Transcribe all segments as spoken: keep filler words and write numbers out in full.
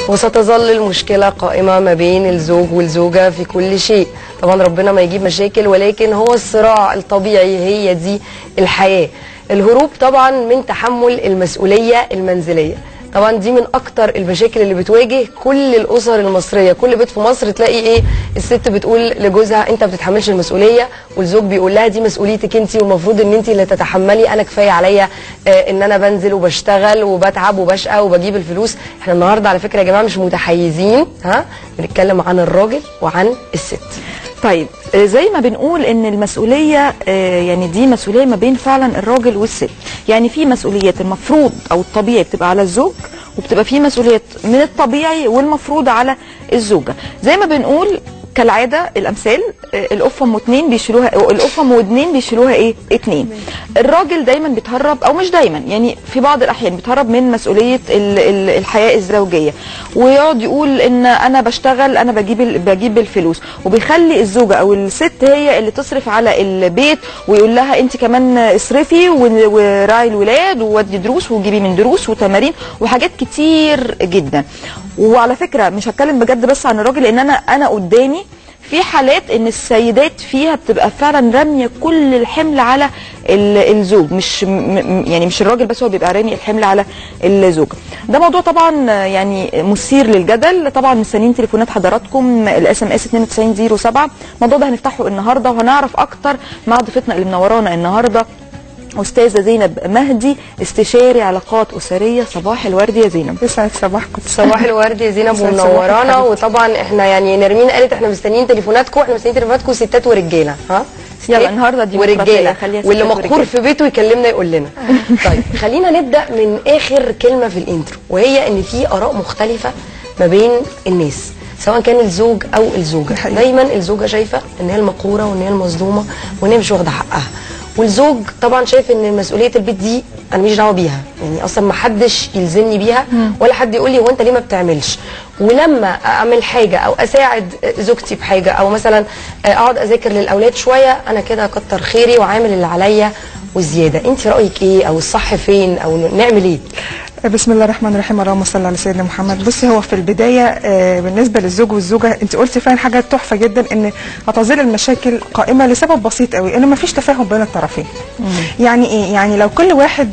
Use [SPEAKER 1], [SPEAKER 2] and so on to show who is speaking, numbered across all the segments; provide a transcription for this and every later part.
[SPEAKER 1] وستظل المشكلة قائمة ما بين الزوج والزوجة في كل شيء. طبعا ربنا ما يجيب مشاكل، ولكن هو الصراع الطبيعي، هي دي الحياة. الهروب طبعا من تحمل المسؤولية المنزلية، طبعا دي من اكتر المشاكل اللي بتواجه كل الاسر المصريه. كل بيت في مصر تلاقي ايه، الست بتقول لجوزها انت ما بتتحملش المسؤوليه، والزوج بيقول لها دي مسؤوليتك انت، والمفروض ان انت اللي تتحملي، انا كفايه عليا آه ان انا بنزل وبشتغل وبتعب وبشقى وبجيب الفلوس. احنا النهارده على فكره يا جماعه مش متحيزين، ها، بنتكلم عن الراجل وعن الست.
[SPEAKER 2] طيب زي ما بنقول ان المسؤوليه يعني دي مسؤوليه ما بين فعلا الراجل والست، يعني في مسؤوليات المفروض او الطبيعي بتبقى على الزوج، وبتبقى في مسؤوليات من الطبيعي والمفروض على الزوجه. زي ما بنقول كالعاده الامثال، القفه ام اتنين بيشيلوها، القفه ام اتنين بيشيلوها ايه؟ اتنين. الراجل دايما بيتهرب، او مش دايما، يعني في بعض الاحيان بيتهرب من مسؤوليه الحياه الزوجيه، ويقعد يقول ان انا بشتغل، انا بجيب بجيب الفلوس، وبيخلي الزوجه او الست هي اللي تصرف على البيت، ويقول لها انت كمان اصرفي وراعي الولاد وودي دروس وجيبي من دروس وتمارين وحاجات كتير جدا. وعلى فكره مش هتكلم بجد بس عن الراجل، لان انا انا قدامي في حالات ان السيدات فيها بتبقى فعلا راميه كل الحمل على الزوج، مش يعني مش الراجل بس هو بيبقى رامي الحمل على الزوج. ده موضوع طبعا يعني مثير للجدل. طبعا مستنيين تليفونات حضراتكم، الاس ام اس اتنين تسعين صفر سبعة. الموضوع ده هنفتحه النهارده، وهنعرف اكتر مع ضيفتنا اللي منورانا النهارده استاذه زينب مهدي، استشاري علاقات اسريه. صباح الورد يا زينب.
[SPEAKER 3] يسعد صباحكم.
[SPEAKER 1] صباح الورد يا زينب ومنورانا. وطبعا احنا يعني نرمين قالت احنا مستنيين تليفوناتكم، احنا مستنيين تليفوناتكم ستات ورجاله، ها
[SPEAKER 2] يلا النهارده دي
[SPEAKER 1] ورجاله، واللي مقهور في بيته يكلمنا يقول لنا. طيب خلينا نبدا من اخر كلمه في الانترو، وهي ان في اراء مختلفه ما بين الناس، سواء كان الزوج او الزوجه. دايما الزوجه شايفه ان هي المقهوره وان هي المظلومه وان هي مش واخده حقها، والزوج طبعا شايف ان مسؤوليه البيت دي انا ماليش دعوه بيها، يعني اصلا ما حدش يلزمني بيها ولا حد يقول لي هو انت ليه ما بتعملش. ولما اعمل حاجه او اساعد زوجتي بحاجه، او مثلا اقعد اذاكر للاولاد شويه، انا كده كتر خيري وعامل اللي عليا وزياده. انت رايك ايه، او الصح فين، او نعمل ايه؟
[SPEAKER 3] بسم الله الرحمن الرحيم، اللهم صل على سيدنا محمد. بصي، هو في البدايه بالنسبه للزوج والزوجه، انت قلتي فعلا حاجه تحفه جدا، ان هتظل المشاكل قائمه لسبب بسيط قوي، ان ما فيش تفاهم بين الطرفين. يعني ايه؟ يعني لو كل واحد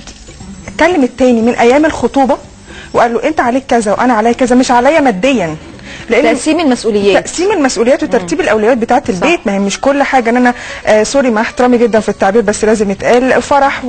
[SPEAKER 3] كلم التاني من ايام الخطوبه وقال له انت عليك كذا وانا عليا كذا، مش عليا ماديا،
[SPEAKER 2] لان تقسيم المسؤوليات
[SPEAKER 3] تقسيم المسؤوليات وترتيب الاولويات بتاعه البيت. ما هي مش كل حاجه ان انا آه سوري مع احترامي جدا في التعبير، بس لازم يتقال فرح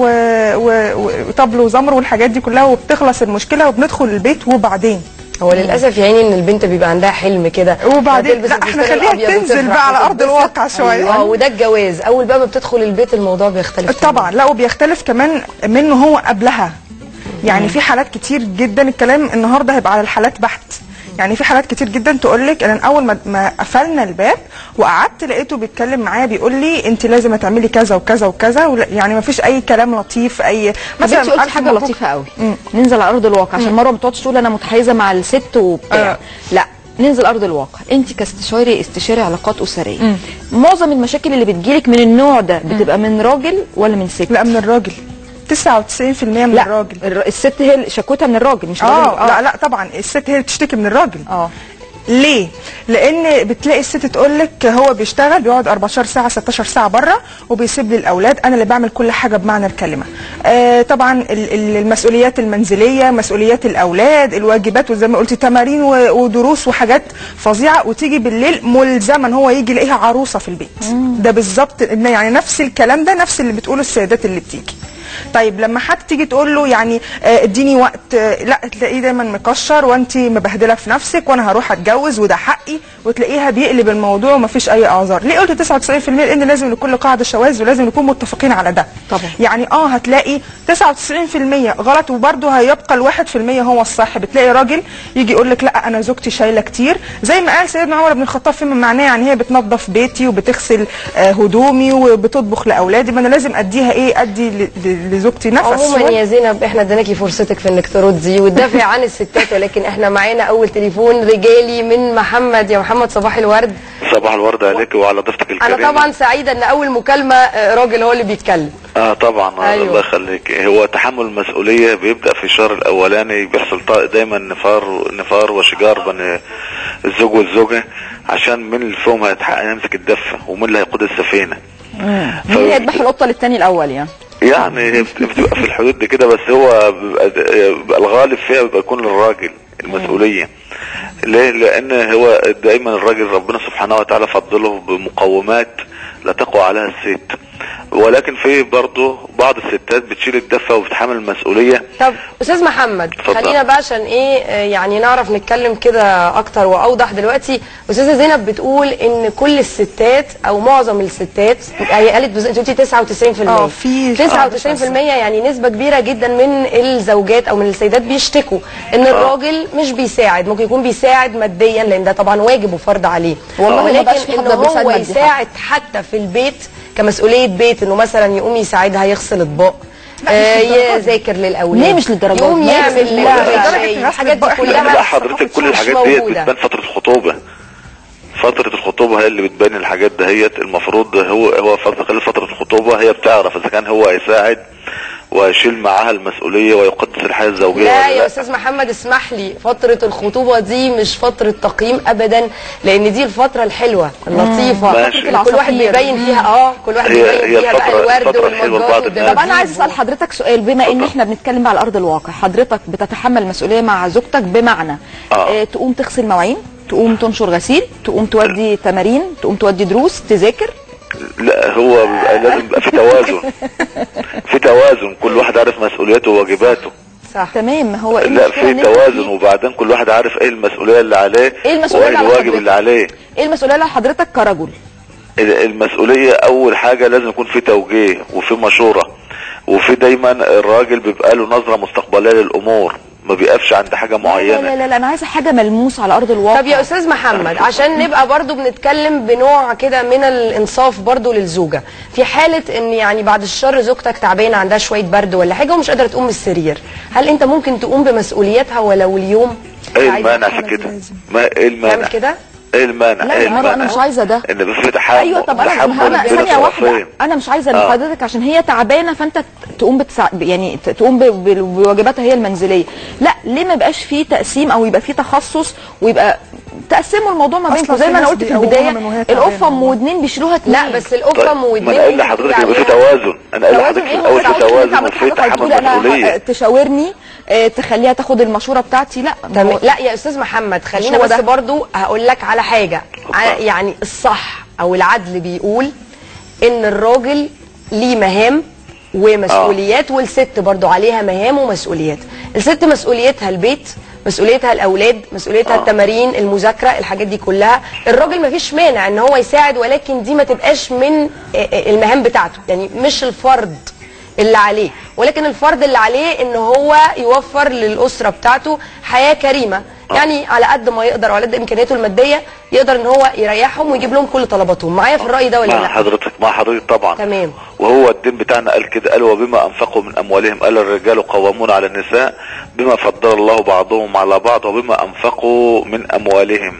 [SPEAKER 3] وطبل وزمر والحاجات دي كلها، وبتخلص المشكله وبندخل البيت. وبعدين
[SPEAKER 1] هو للاسف يعني ان البنت بيبقى عندها حلم كده،
[SPEAKER 3] وبعدين لا احنا خليها تنزل بقى على ارض الواقع شويه.
[SPEAKER 1] اه وده الجواز، اول بقى ما بتدخل البيت الموضوع بيختلف
[SPEAKER 3] طبعا. لا وبيختلف كمان منه هو قبلها، يعني في حالات كتير جدا. الكلام النهارده هيبقى على الحالات بحت، يعني في حالات كتير جدا تقول لك انا اول ما قفلنا الباب وقعدت لقيته بيتكلم معايا بيقول لي انت لازم تعملي كذا وكذا وكذا، يعني ما فيش اي كلام لطيف. اي
[SPEAKER 2] مثلا قلت حاجه لطيفه قوي، ننزل على ارض الواقع، عشان مره ما تقعدش تقول انا متحيزه مع الست وبتاع. آه. لا ننزل ارض الواقع. انت كاستشاري استشاري علاقات اسريه، مم. معظم المشاكل اللي بتجيلك من النوع ده بتبقى من راجل ولا من ست؟
[SPEAKER 3] لا من الراجل، تسعة وتسعين في المية من
[SPEAKER 2] لا
[SPEAKER 3] الراجل.
[SPEAKER 2] الست هي شكوتها من الراجل، مش الراجل.
[SPEAKER 3] اه لا لا طبعا الست هي اللي بتشتكي من الراجل.
[SPEAKER 2] اه
[SPEAKER 3] ليه؟ لان بتلاقي الست تقول لك هو بيشتغل، بيقعد أربعتاشر ساعه ستاشر ساعه بره، وبيسيب لي الاولاد، انا اللي بعمل كل حاجه بمعنى الكلمه. آه طبعا المسؤوليات المنزليه، مسؤوليات الاولاد، الواجبات، وزي ما قلتي تمارين ودروس وحاجات فظيعه، وتيجي بالليل ملزما هو يجي يلاقيها عروسه في البيت. مم. ده بالظبط يعني نفس الكلام ده، نفس اللي بتقوله السيدات اللي بتيجي. طيب لما حد تيجي تقول له يعني اديني وقت، لا تلاقيه دايما مكشر، وانت مبهدله في نفسك وانا هروح اتجوز وده حقي، وتلاقيها بيقلب الموضوع ومفيش اي اعذار. ليه قلت تسعة وتسعين في المية؟ لان لازم لكل قاعده شواذ، ولازم نكون متفقين على ده
[SPEAKER 2] طبعا.
[SPEAKER 3] يعني اه هتلاقي تسعة وتسعين في المية غلط، وبرده هيبقى الواحد في المية هو الصح. بتلاقي راجل يجي يقول لك لا انا زوجتي شايله كتير، زي ما قال سيدنا عمر بن الخطاب فيما معناه، يعني هي بتنظف بيتي وبتغسل هدومي وبتطبخ لاولادي، ما انا لازم اديها ايه، ادي لزوجتي نفس.
[SPEAKER 1] عموما يا زينب احنا اديناكي فرصتك في انك تردي وتدافعي عن الستات، ولكن احنا معانا اول تليفون رجالي من محمد. يا محمد صباح الورد.
[SPEAKER 4] صباح الورد عليك وعلى ضيفتك الكريمه.
[SPEAKER 1] انا طبعا سعيده ان اول مكالمه راجل هو اللي بيتكلم.
[SPEAKER 4] اه طبعا.
[SPEAKER 1] أيوة.
[SPEAKER 4] الله يخليك. هو تحمل المسؤوليه بيبدا في الشهر الاولاني، بيحصل دايما نفار نفار وشجار بين الزوج والزوجه، عشان مين اللي فيهم هيمسك الدفه ومين اللي هيقود السفينه.
[SPEAKER 2] مين اللي هيذبح القطه للتاني الاول يعني؟
[SPEAKER 4] يعني بتبقى في الحدود دي كده، بس هو بيبقى الغالب فيها بيبقى يكون للراجل المسؤوليه. ليه؟ لان هو دايما الراجل ربنا سبحانه وتعالى فضله بمقومات لا تقوى عليها الست، ولكن في برضه بعض الستات بتشيل الدفه وبتحمل المسؤوليه.
[SPEAKER 1] طب استاذ محمد
[SPEAKER 4] فضل.
[SPEAKER 1] خلينا بقى عشان ايه يعني نعرف نتكلم كده اكتر واوضح. دلوقتي استاذه زينب بتقول ان كل الستات او معظم الستات، هي قالت انت قلتي تسعة وتسعين في المية.
[SPEAKER 3] اه في
[SPEAKER 1] تسعة وتسعين في المية يعني نسبه كبيره جدا من الزوجات او من السيدات بيشتكوا ان الراجل مش بيساعد. ممكن يكون بيساعد ماديا لان ده طبعا واجب وفرض عليه،
[SPEAKER 2] والله ما بقاش في
[SPEAKER 1] ولكن
[SPEAKER 2] حد
[SPEAKER 1] ان
[SPEAKER 2] بيساعد
[SPEAKER 1] هو
[SPEAKER 2] مادي
[SPEAKER 1] يساعد حتى في البيت كمسؤوليه بيت، انه مثلا يقوم يساعدها يغسل اطباق، آه يذاكر للاولاد.
[SPEAKER 2] ليه مش للدرجه دي؟
[SPEAKER 1] يقوم يعمل
[SPEAKER 3] لدرجة
[SPEAKER 1] الحاجات دي
[SPEAKER 3] غسل
[SPEAKER 1] كلها.
[SPEAKER 4] لا حضرتك كل الحاجات ديت بتبان فتره الخطوبه. فتره الخطوبه هي اللي بتبان الحاجات دهيت. المفروض هو هو خلال فتره الخطوبه هي بتعرف اذا كان هو هيساعد ويشيل معاها المسؤوليه ويقدس الحياه الزوجيه.
[SPEAKER 1] لا يا استاذ محمد اسمح لي، فتره الخطوبه دي مش فتره تقييم ابدا، لان دي الفتره الحلوه اللطيفه
[SPEAKER 4] ماشي.
[SPEAKER 1] كل واحد بيبين فيها اه كل واحد
[SPEAKER 4] هي-
[SPEAKER 1] بيبين
[SPEAKER 4] هي
[SPEAKER 1] فيها بقى
[SPEAKER 4] الفترة-
[SPEAKER 1] الورد
[SPEAKER 4] الفترة الحلوة
[SPEAKER 1] والمجات
[SPEAKER 4] لبعض الناس.
[SPEAKER 2] طب انا عايز
[SPEAKER 1] والدباديب.
[SPEAKER 2] اسال حضرتك سؤال، بما ان احنا بنتكلم بقى على ارض الواقع، حضرتك بتتحمل مسؤوليه مع زوجتك بمعنى
[SPEAKER 4] آه.
[SPEAKER 2] آه تقوم تغسل مواعين، تقوم تنشر غسيل، تقوم تودي تمارين، تقوم تودي دروس، تذاكر؟
[SPEAKER 4] لا هو بيبقى لازم يبقى في توازن. في توازن، كل واحد عارف مسؤولياته وواجباته.
[SPEAKER 1] صح
[SPEAKER 2] تمام. هو ايه
[SPEAKER 4] لا
[SPEAKER 2] المشكلة
[SPEAKER 4] في
[SPEAKER 2] إن أنت
[SPEAKER 4] توازن،
[SPEAKER 2] في-
[SPEAKER 4] وبعدين كل واحد عارف ايه المسؤوليه اللي عليه
[SPEAKER 2] ايه المسؤوليه
[SPEAKER 4] وايه
[SPEAKER 2] اللي على
[SPEAKER 4] الواجب
[SPEAKER 2] حضرتك؟
[SPEAKER 4] اللي عليه.
[SPEAKER 2] ايه المسؤوليه اللي على حضرتك كرجل؟
[SPEAKER 4] المسؤوليه اول حاجه لازم يكون في توجيه وفي مشوره، وفي دايما الراجل بيبقى له نظره مستقبليه للامور، ما بيقفش عند حاجه
[SPEAKER 2] لا
[SPEAKER 4] معينه.
[SPEAKER 2] لا لا, لا انا عايزه حاجه ملموسه على ارض الواقع.
[SPEAKER 1] طب يا استاذ محمد عشان نبقى برضو بنتكلم بنوع كده من الانصاف برضو للزوجه، في حاله ان يعني بعد الشر زوجتك تعبانه عندها شويه برد ولا حاجه ومش قادره تقوم من السرير، هل انت ممكن تقوم بمسؤولياتها ولو اليوم؟
[SPEAKER 4] ايه
[SPEAKER 1] عايزة
[SPEAKER 4] المانع في كده؟ ما ايه المانع؟
[SPEAKER 1] تعمل كده؟
[SPEAKER 4] ايه المانع؟
[SPEAKER 2] لا
[SPEAKER 4] ايه
[SPEAKER 2] يا مروه انا مش عايزه ده.
[SPEAKER 4] ان في تحمل.
[SPEAKER 2] ايوه طب انا
[SPEAKER 4] تحمل
[SPEAKER 2] انا
[SPEAKER 4] بين
[SPEAKER 2] ثانيه واحده،
[SPEAKER 4] الطرفين.
[SPEAKER 2] انا مش عايزه
[SPEAKER 4] آه.
[SPEAKER 2] لحضرتك عشان هي تعبانه فانت تقوم بتسع... يعني ت- تقوم ب- ب- بواجباتها هي المنزليه. لا ليه ما يبقاش في تقسيم او يبقى في تخصص ويبقى تقسموا الموضوع ما
[SPEAKER 3] أصلاً
[SPEAKER 2] بينكم
[SPEAKER 3] في
[SPEAKER 2] زي ما انا
[SPEAKER 3] ناس
[SPEAKER 2] قلت في
[SPEAKER 3] بيقوموها
[SPEAKER 2] البدايه.
[SPEAKER 3] من وهي تعبانة
[SPEAKER 2] القفه ام ودنين بيشيلوها اتنين.
[SPEAKER 1] لا بس القفه ام
[SPEAKER 4] ما
[SPEAKER 1] ودنين
[SPEAKER 4] انا قايل لحضرتك يبقى في توازن، انا قايل لحضرتك في الاول في توازن وفي تحمل مسؤوليه.
[SPEAKER 2] تشاورني آه، تخليها تاخد المشوره بتاعتي. لا ما
[SPEAKER 1] تمام.
[SPEAKER 2] هو-
[SPEAKER 1] لا يا استاذ محمد خلينا
[SPEAKER 2] هو
[SPEAKER 1] بس
[SPEAKER 2] ده.
[SPEAKER 1] برضو هقول لك على حاجه. ع- يعني الصح او العدل بيقول ان الراجل ليه مهام ومسؤوليات آه. والست برضو عليها مهام ومسؤوليات. الست مسؤوليتها البيت، مسؤوليتها الاولاد، مسؤوليتها آه. التمارين، المذاكره، الحاجات دي كلها. الراجل مفيش مانع ان هو يساعد، ولكن دي ما تبقاش من المهام بتاعته، يعني مش الفرض اللي عليه، ولكن الفرض اللي عليه ان هو يوفر للاسره بتاعته حياه كريمه. يعني على قد ما يقدر وعلى قد امكانياته الماديه يقدر ان هو يريحهم ويجيب لهم كل طلباتهم. معايا في الراي ده ولا
[SPEAKER 4] مع
[SPEAKER 1] لا؟
[SPEAKER 4] حضرتك مع حضرتك طبعا.
[SPEAKER 1] تمام.
[SPEAKER 4] وهو الدين بتاعنا قال كده، قال وبما انفقوا من اموالهم، قال الرجال قوامون على النساء بما فضل الله بعضهم على بعض وبما انفقوا من اموالهم.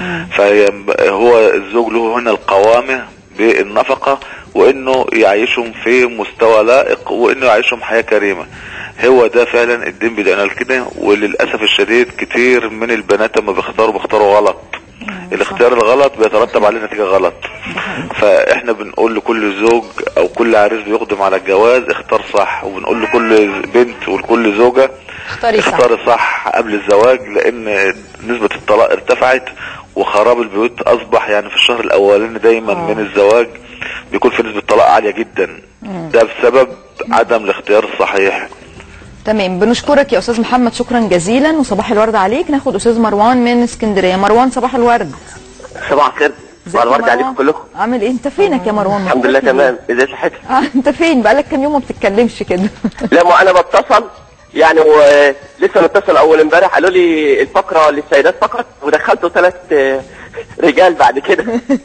[SPEAKER 4] فهو الزوج له هنا القوامه بالنفقه، وانه يعيشهم في مستوى لائق، وانه يعيشهم حياه كريمه. هو ده فعلا الدين بدأنا كده. وللاسف الشديد كتير من البنات لما بيختاروا بيختاروا غلط. الاختيار الغلط بيترتب عليه نتيجه غلط. فاحنا بنقول لكل زوج او كل عريس بيقدم على الجواز اختار صح، وبنقول لكل بنت ولكل زوجه
[SPEAKER 1] اختاري صح.
[SPEAKER 4] اختاري صح قبل الزواج، لان نسبه الطلاق ارتفعت وخراب البيوت اصبح يعني في الشهر الاولاني دايما آه. من الزواج بيكون في نسبه طلاق عاليه جدا. مم. ده بسبب عدم الاختيار الصحيح.
[SPEAKER 2] تمام. بنشكرك يا استاذ محمد شكرا جزيلا وصباح الورد عليك. ناخد استاذ مروان من اسكندريه. مروان صباح الورد.
[SPEAKER 5] صباح الخير. صباح الورد عليكم كلكم.
[SPEAKER 2] عامل ايه؟ انت فينك يا مروان؟
[SPEAKER 5] الحمد لله تمام. ازاي صحتك؟
[SPEAKER 2] آه انت فين؟ بقالك كام يوم ما بتتكلمش كده.
[SPEAKER 5] لا ما انا بتصل يعني، ولسه متصل اول امبارح قالوا لي الفقره للسيدات فقط، ودخلتوا ثلاث رجال بعد كده.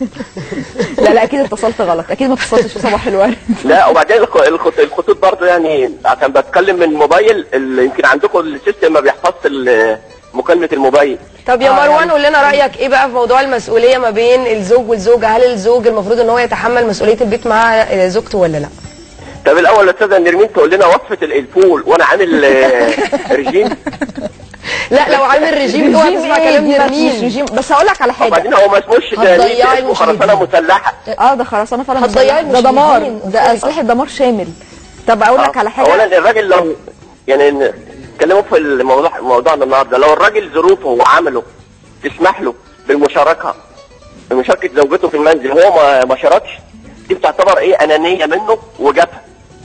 [SPEAKER 2] لا لا اكيد اتصلت غلط، اكيد ما اتصلتش في صباح الورد.
[SPEAKER 5] لا وبعدين الخط- الخطوط برضه يعني عشان بتكلم من موبايل، ال- يمكن عندكم السيستم ما بيحفظش ال- مكالمه الموبايل.
[SPEAKER 1] طب يا
[SPEAKER 2] آه
[SPEAKER 1] مروان
[SPEAKER 2] يعني.
[SPEAKER 1] قول لنا رايك ايه بقى في موضوع المسؤوليه ما بين الزوج والزوجه؟ هل الزوج المفروض ان هو يتحمل مسؤوليه البيت مع زوجته ولا لا؟
[SPEAKER 5] طب الاول يا استاذه نرمين تقول لنا وصفه الفول وانا عامل آه، رجيم.
[SPEAKER 1] لا لو عامل رجيم اوعى تسمع كلام
[SPEAKER 2] مش
[SPEAKER 1] نرمين.
[SPEAKER 2] رجيم، بس هقول لك على حاجه.
[SPEAKER 5] وبعدين هو ما اسموش
[SPEAKER 1] هتضيعي
[SPEAKER 5] اسمه خرسانه
[SPEAKER 1] المشاهدين.
[SPEAKER 5] مسلحه.
[SPEAKER 2] اه ده خرسانه فعلا
[SPEAKER 1] هتضيعي
[SPEAKER 2] مسلحة. ده دمار،
[SPEAKER 1] المشاهدين.
[SPEAKER 2] ده اسلحه دمار شامل. طب اقول لك على حاجه.
[SPEAKER 5] اولا الراجل لو يعني نتكلموا في الموضوع موضوعنا النهارده، لو الراجل ظروفه وعمله تسمح له بالمشاركه بمشاركه زوجته في المنزل وهو ما ما شاركش، دي بتعتبر ايه؟ انانيه منه وجبهه.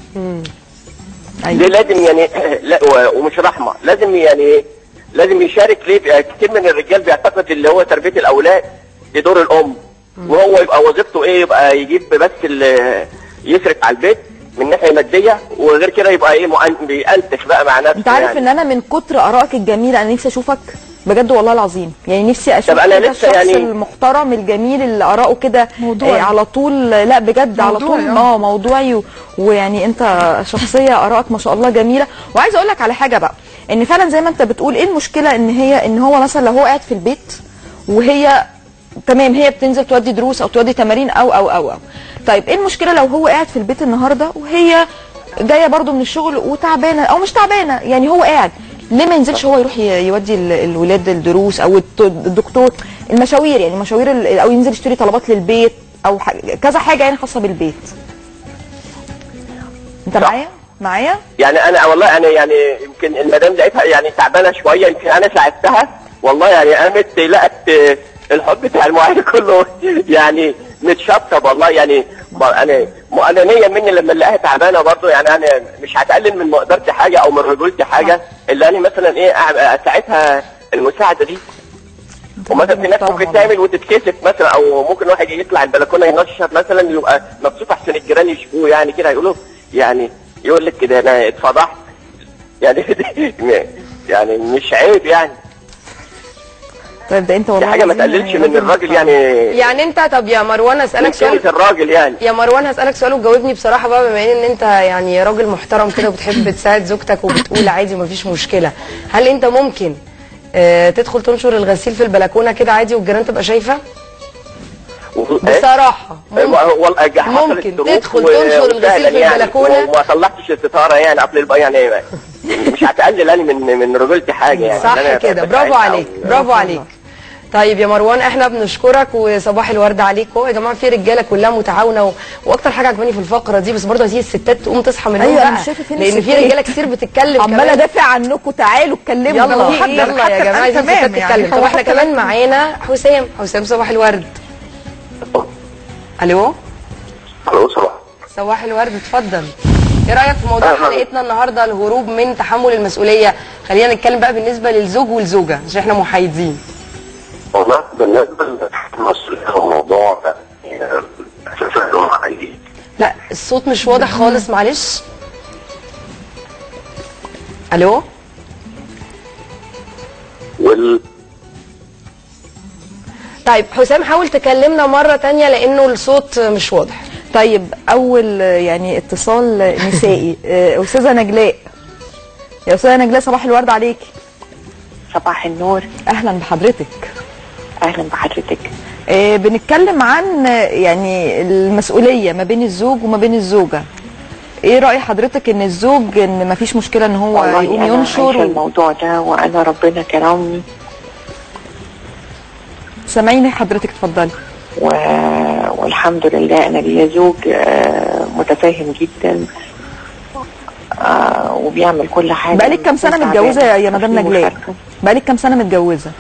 [SPEAKER 2] أيوة.
[SPEAKER 5] ليه لازم يعني لا ومش رحمه، لازم يعني لازم يشارك. ليه؟ كتير من الرجال بيعتقد اللي هو تربيه الاولاد دي دور الام، وهو يبقى وظيفته ايه؟ يبقى يجيب بس اللي يصرف على البيت من ناحيه ماديه، وغير كده يبقى ايه؟ بيأنتخ بقى مع نفسه.
[SPEAKER 2] انت عارف
[SPEAKER 5] يعني.
[SPEAKER 2] ان انا من كتر ارائك الجميله انا نفسي اشوفك بجد والله العظيم، يعني نفسي اشوف
[SPEAKER 5] طب أنا
[SPEAKER 2] كده
[SPEAKER 5] لسه
[SPEAKER 2] الشخص
[SPEAKER 5] يعني-
[SPEAKER 2] المحترم الجميل اللي اراءه كده
[SPEAKER 3] موضوعي.
[SPEAKER 2] آه على طول. لا بجد على
[SPEAKER 3] موضوعي،
[SPEAKER 2] طول
[SPEAKER 3] آه.
[SPEAKER 2] اه موضوعي و... ويعني انت شخصيه ارائك ما شاء الله جميله. وعايزه اقول لك على حاجه بقى، ان فعلا زي ما انت بتقول ايه المشكله ان هي ان هو مثلا لو هو قاعد في البيت وهي تمام هي بتنزل تودي دروس او تودي تمارين او او او او طيب ايه المشكله لو هو قاعد في البيت النهارده وهي جايه برضو من الشغل وتعبانه او مش تعبانه، يعني هو قاعد ليه ما ينزلش هو يروح ي- يودي ال- الولاد الدروس او الت- الدكتور المشاوير، يعني مشاوير ال- او ينزل يشتري طلبات للبيت او ح- كذا حاجه يعني خاصه بالبيت. انت
[SPEAKER 5] صح.
[SPEAKER 2] معايا معايا
[SPEAKER 5] يعني انا والله انا يعني يمكن المدام لقيتها يعني تعبانه شويه، يمكن انا ساعدتها والله، يعني قامت لقت الحب بتاع المعين كله يعني متشطب والله. يعني ما- انا انانيه مني لما الاقيها تعبانه برضه، يعني انا مش هتقلل من مقدرتي حاجه او من رجولتي حاجه، الا انا مثلا ايه أع- اساعدها المساعده دي. ومثلا في ناس
[SPEAKER 2] محترم
[SPEAKER 5] ممكن
[SPEAKER 2] والله.
[SPEAKER 5] تعمل وتتكسف مثلا، او ممكن واحد يطلع البلكونه ينشر مثلا يبقى مبسوط احسن الجيران يشوفوه، يعني كده يقولوا يعني يقول لك كده انا اتفضحت يعني يعني مش عيب يعني.
[SPEAKER 2] طيب ده انت
[SPEAKER 5] دي
[SPEAKER 2] والله
[SPEAKER 5] حاجه ما
[SPEAKER 2] العظيم
[SPEAKER 5] تقللش
[SPEAKER 2] يعني
[SPEAKER 5] من الراجل
[SPEAKER 2] محترم.
[SPEAKER 5] يعني.
[SPEAKER 1] يعني انت طب يا مروان اسالك
[SPEAKER 5] من
[SPEAKER 1] سؤال.
[SPEAKER 5] قيمة الراجل يعني.
[SPEAKER 1] يا مروان هسألك سؤال وتجاوبني بصراحة بقى، بما ان انت يعني راجل محترم كده وبتحب تساعد زوجتك وبتقول عادي ومفيش مشكلة، هل انت ممكن اه تدخل تنشر الغسيل في البلكونة كده عادي والجيران تبقى شايفة؟ بصراحة ممكن, ممكن تدخل تنشر الغسيل في البلكونة
[SPEAKER 5] وما طلعتش الستارة يعني قبل البقى يعني مش هتقلل انا من من رجولتي حاجة يعني.
[SPEAKER 1] صح كده، برافو عليك برافو عليك. طيب يا مروان احنا بنشكرك وصباح الورد عليك. هو يا جماعه في رجاله كلها متعاونه و... واكتر حاجه عجباني في الفقره دي، بس برضه عايزين الستات تقوم تصحى من النوم
[SPEAKER 2] أيوة، أنا
[SPEAKER 1] بقى،
[SPEAKER 2] مش شايفة فين
[SPEAKER 1] لان في
[SPEAKER 2] الستات.
[SPEAKER 1] رجاله كتير بتتكلم
[SPEAKER 2] عماله
[SPEAKER 1] كمان.
[SPEAKER 2] ادافع عنكم، تعالوا اتكلموا.
[SPEAKER 1] يلا
[SPEAKER 2] يلا
[SPEAKER 1] يلا يا جماعه عايزين الستات تتكلم. طب احنا كمان معانا حسام. حسام صباح الورد. الو
[SPEAKER 5] الو صباح
[SPEAKER 1] صباح الورد، اتفضل. ايه رايك في موضوع حلقتنا النهارده الهروب من تحمل المسؤوليه؟ خلينا نتكلم بقى بالنسبه للزوج والزوجه عشان احنا محايدين.
[SPEAKER 6] والله بالنسبه للمسؤوليه الموضوع اساسا لهم عادي.
[SPEAKER 1] لا الصوت مش واضح خالص معلش. الو
[SPEAKER 6] وال
[SPEAKER 1] طيب حسام حاول تكلمنا مرة تانية لأنه الصوت مش واضح.
[SPEAKER 2] طيب اول يعني اتصال نسائي آه، استاذه نجلاء. يا استاذه نجلاء صباح الورد عليكي.
[SPEAKER 7] صباح النور.
[SPEAKER 2] اهلا بحضرتك.
[SPEAKER 7] اهلا بحضرتك.
[SPEAKER 2] آه، بنتكلم عن آه، يعني المسؤوليه ما بين الزوج وما بين الزوجه. ايه راي حضرتك ان الزوج ان ما فيش مشكله ان هو
[SPEAKER 7] والله
[SPEAKER 2] يقوم
[SPEAKER 7] أنا
[SPEAKER 2] ينشر
[SPEAKER 7] عايشة
[SPEAKER 2] و...
[SPEAKER 7] الموضوع ده وانا ربنا كرمني
[SPEAKER 2] سامعيني حضرتك اتفضلي.
[SPEAKER 7] و... والحمد لله انا ليا زوج آه، متفاهم جدا آه، وبيعمل كل حاجه.
[SPEAKER 2] بقالك كام سنه متجوزه يا يا مدام نجلاء؟ بقالك كام سنه متجوزه؟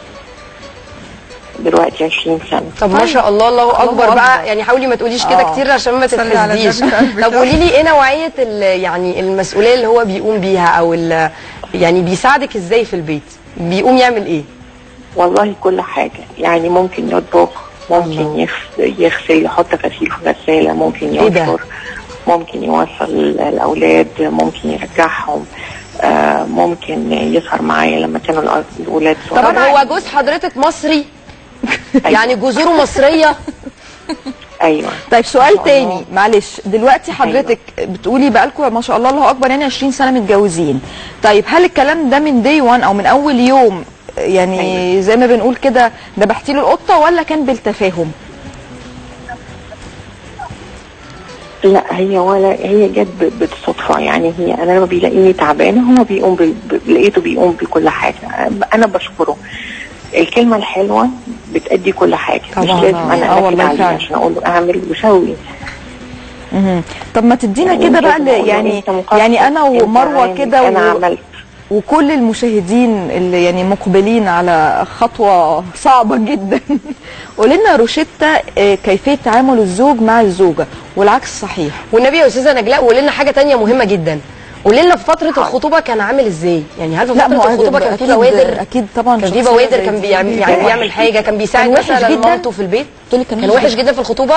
[SPEAKER 7] دلوقتي عشرين سنه.
[SPEAKER 1] طب ما شاء الله الله أكبر
[SPEAKER 2] أكبر.
[SPEAKER 1] بقى، يعني حاولي ما تقوليش كده
[SPEAKER 2] آه.
[SPEAKER 1] كتير عشان ما
[SPEAKER 3] صلي على
[SPEAKER 1] تتحسديش.
[SPEAKER 3] النبي في قلبك.
[SPEAKER 1] طب قولي لي ايه نوعية ال- يعني المسؤولية اللي هو بيقوم بيها أو ال- يعني بيساعدك ازاي في البيت؟ بيقوم يعمل ايه؟
[SPEAKER 7] والله كل حاجه، يعني ممكن يطبخ، ممكن يغس- يغسل، يحط غسيل في غساله، ممكن
[SPEAKER 1] إيه ده؟
[SPEAKER 7] ينشر، ممكن يوصل الاولاد، ممكن يرجعهم، آه، ممكن يسهر معايا لما كانوا الأ- الاولاد
[SPEAKER 1] طب
[SPEAKER 7] صغار.
[SPEAKER 1] هو جوز حضرتك مصري؟ يعني جذوره مصرية؟
[SPEAKER 7] ايوه.
[SPEAKER 2] طيب سؤال تاني معلش، دلوقتي حضرتك بتقولي بقالكم ما شاء الله الله اكبر يعني عشرين سنه متجوزين. طيب هل الكلام ده من دي وان او من اول يوم يعني أيوة. زي ما بنقول كده ذبحتي له القطه ولا كان بالتفاهم؟
[SPEAKER 7] لا هي ولا هي جت ب- بالصدفه، يعني هي انا لما بيلاقيني تعبانه هو بيقوم ب- ب- لقيته بيقوم بكل حاجه. انا بشكره. الكلمه الحلوه بتأدي كل حاجه، مش
[SPEAKER 2] طبعاً.
[SPEAKER 7] لازم
[SPEAKER 2] آه،
[SPEAKER 7] انا
[SPEAKER 2] آه،
[SPEAKER 7] انكد
[SPEAKER 2] والله
[SPEAKER 7] عليه
[SPEAKER 2] فعلا.
[SPEAKER 7] عشان اقول له اعمل وسوي.
[SPEAKER 2] مهم. طب ما تدينا
[SPEAKER 7] يعني
[SPEAKER 2] كده بقى
[SPEAKER 7] لازم أقول له
[SPEAKER 2] يعني
[SPEAKER 7] أنت مقصر،
[SPEAKER 2] يعني انا
[SPEAKER 7] أنت
[SPEAKER 2] ومروه
[SPEAKER 7] عامل،
[SPEAKER 2] كده
[SPEAKER 7] انا
[SPEAKER 2] و...
[SPEAKER 7] عملت.
[SPEAKER 2] وكل المشاهدين اللي يعني مقبلين على خطوه صعبه جدا قولي لنا روشتة آه، كيفيه تعامل الزوج مع الزوجه والعكس صحيح.
[SPEAKER 1] والنبي يا استاذه نجلاء قولي لنا حاجه تانية مهمه جدا، قولي لنا في فتره الخطوبه كان عامل ازاي؟ يعني هل في
[SPEAKER 2] لا، ما
[SPEAKER 1] فتره
[SPEAKER 2] هو
[SPEAKER 1] الخطوبه كان في
[SPEAKER 2] أكيد-
[SPEAKER 1] بوادر؟
[SPEAKER 2] اكيد طبعا
[SPEAKER 1] كان في
[SPEAKER 2] شخصية
[SPEAKER 1] بوادر
[SPEAKER 2] زي
[SPEAKER 1] كان
[SPEAKER 2] دي.
[SPEAKER 1] بيعمل يعني
[SPEAKER 7] كان
[SPEAKER 1] بيعمل
[SPEAKER 7] وحش.
[SPEAKER 1] حاجه، كان بيساعد
[SPEAKER 2] كان وحش
[SPEAKER 1] مثلا
[SPEAKER 2] جدا.
[SPEAKER 1] مامته في البيت؟
[SPEAKER 2] قلت لك
[SPEAKER 1] كان وحش جدا في الخطوبه؟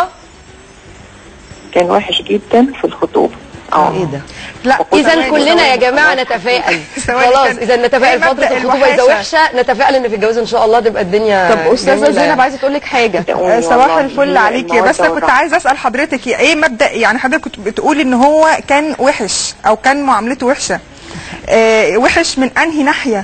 [SPEAKER 7] كان وحش جدا في الخطوبه. اه
[SPEAKER 2] ايه ده؟
[SPEAKER 3] لا
[SPEAKER 1] اذا
[SPEAKER 3] ثواني،
[SPEAKER 1] كلنا يا
[SPEAKER 3] ثواني.
[SPEAKER 1] جماعه نتفائل.
[SPEAKER 3] ثواني
[SPEAKER 1] خلاص
[SPEAKER 3] كان-
[SPEAKER 1] اذا نتفائل
[SPEAKER 3] هي
[SPEAKER 1] فتره
[SPEAKER 3] مبدأ
[SPEAKER 1] الخطوبه اذا
[SPEAKER 3] الوحاشة.
[SPEAKER 1] وحشه، نتفائل ان في الجواز ان شاء الله تبقى الدنيا
[SPEAKER 2] طب استاذه
[SPEAKER 1] جميلة.
[SPEAKER 2] زينب عايزه تقول لك حاجه.
[SPEAKER 3] آه، صباح الفل عليكي. بس انا كنت عايزه اسال حضرتك ايه مبدا، يعني حضرتك كنت بتقولي ان هو كان وحش او كان معاملته وحشه، آه وحش من انهي ناحيه؟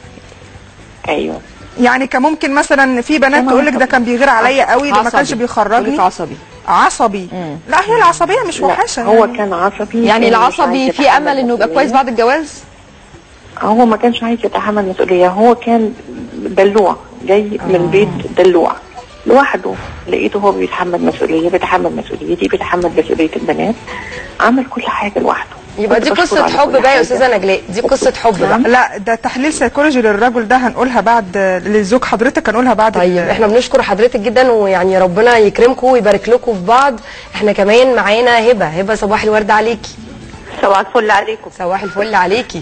[SPEAKER 7] ايوه.
[SPEAKER 3] يعني كان ممكن مثلا في بنات تقول لك ده كان بيغير عليا قوي، ده ما كانش
[SPEAKER 2] عصبي.
[SPEAKER 3] بيخرجني.
[SPEAKER 2] بقولك عصبي.
[SPEAKER 3] عصبي. لا هي العصبيه مش
[SPEAKER 7] لا
[SPEAKER 3] وحشه
[SPEAKER 7] هو
[SPEAKER 3] يعني.
[SPEAKER 7] كان عصبي.
[SPEAKER 2] يعني
[SPEAKER 7] كان مش
[SPEAKER 2] العصبي
[SPEAKER 7] عايز
[SPEAKER 2] في
[SPEAKER 7] يتحمل
[SPEAKER 2] امل انه يبقى
[SPEAKER 7] مسؤولية.
[SPEAKER 2] كويس بعد الجواز؟
[SPEAKER 7] هو ما كانش عايز يتحمل مسؤولية، هو كان دلوع جاي من بيت دلوع لوحده. لقيته هو بيتحمل مسؤولية، بيتحمل مسؤوليتي، بيتحمل مسؤولية البنات، عمل كل حاجة لوحده.
[SPEAKER 1] يبقى دي
[SPEAKER 7] كنت بشكره
[SPEAKER 1] قصه
[SPEAKER 7] على
[SPEAKER 1] حب
[SPEAKER 7] كل
[SPEAKER 1] بقى يا
[SPEAKER 7] حاجة.
[SPEAKER 1] استاذه نجلاء، دي قصه حب بقى.
[SPEAKER 3] لا ده تحليل سيكولوجي للرجل ده هنقولها بعد، للزوج حضرتك هنقولها بعد.
[SPEAKER 1] طيب
[SPEAKER 3] ال-
[SPEAKER 1] احنا بنشكر حضرتك جدا، ويعني ربنا يكرمكم ويبارك لكم في بعض. احنا كمان معانا هبه. هبه صباح الورد عليكي.
[SPEAKER 8] صباح الفل عليكم.
[SPEAKER 1] صباح الفل عليكي.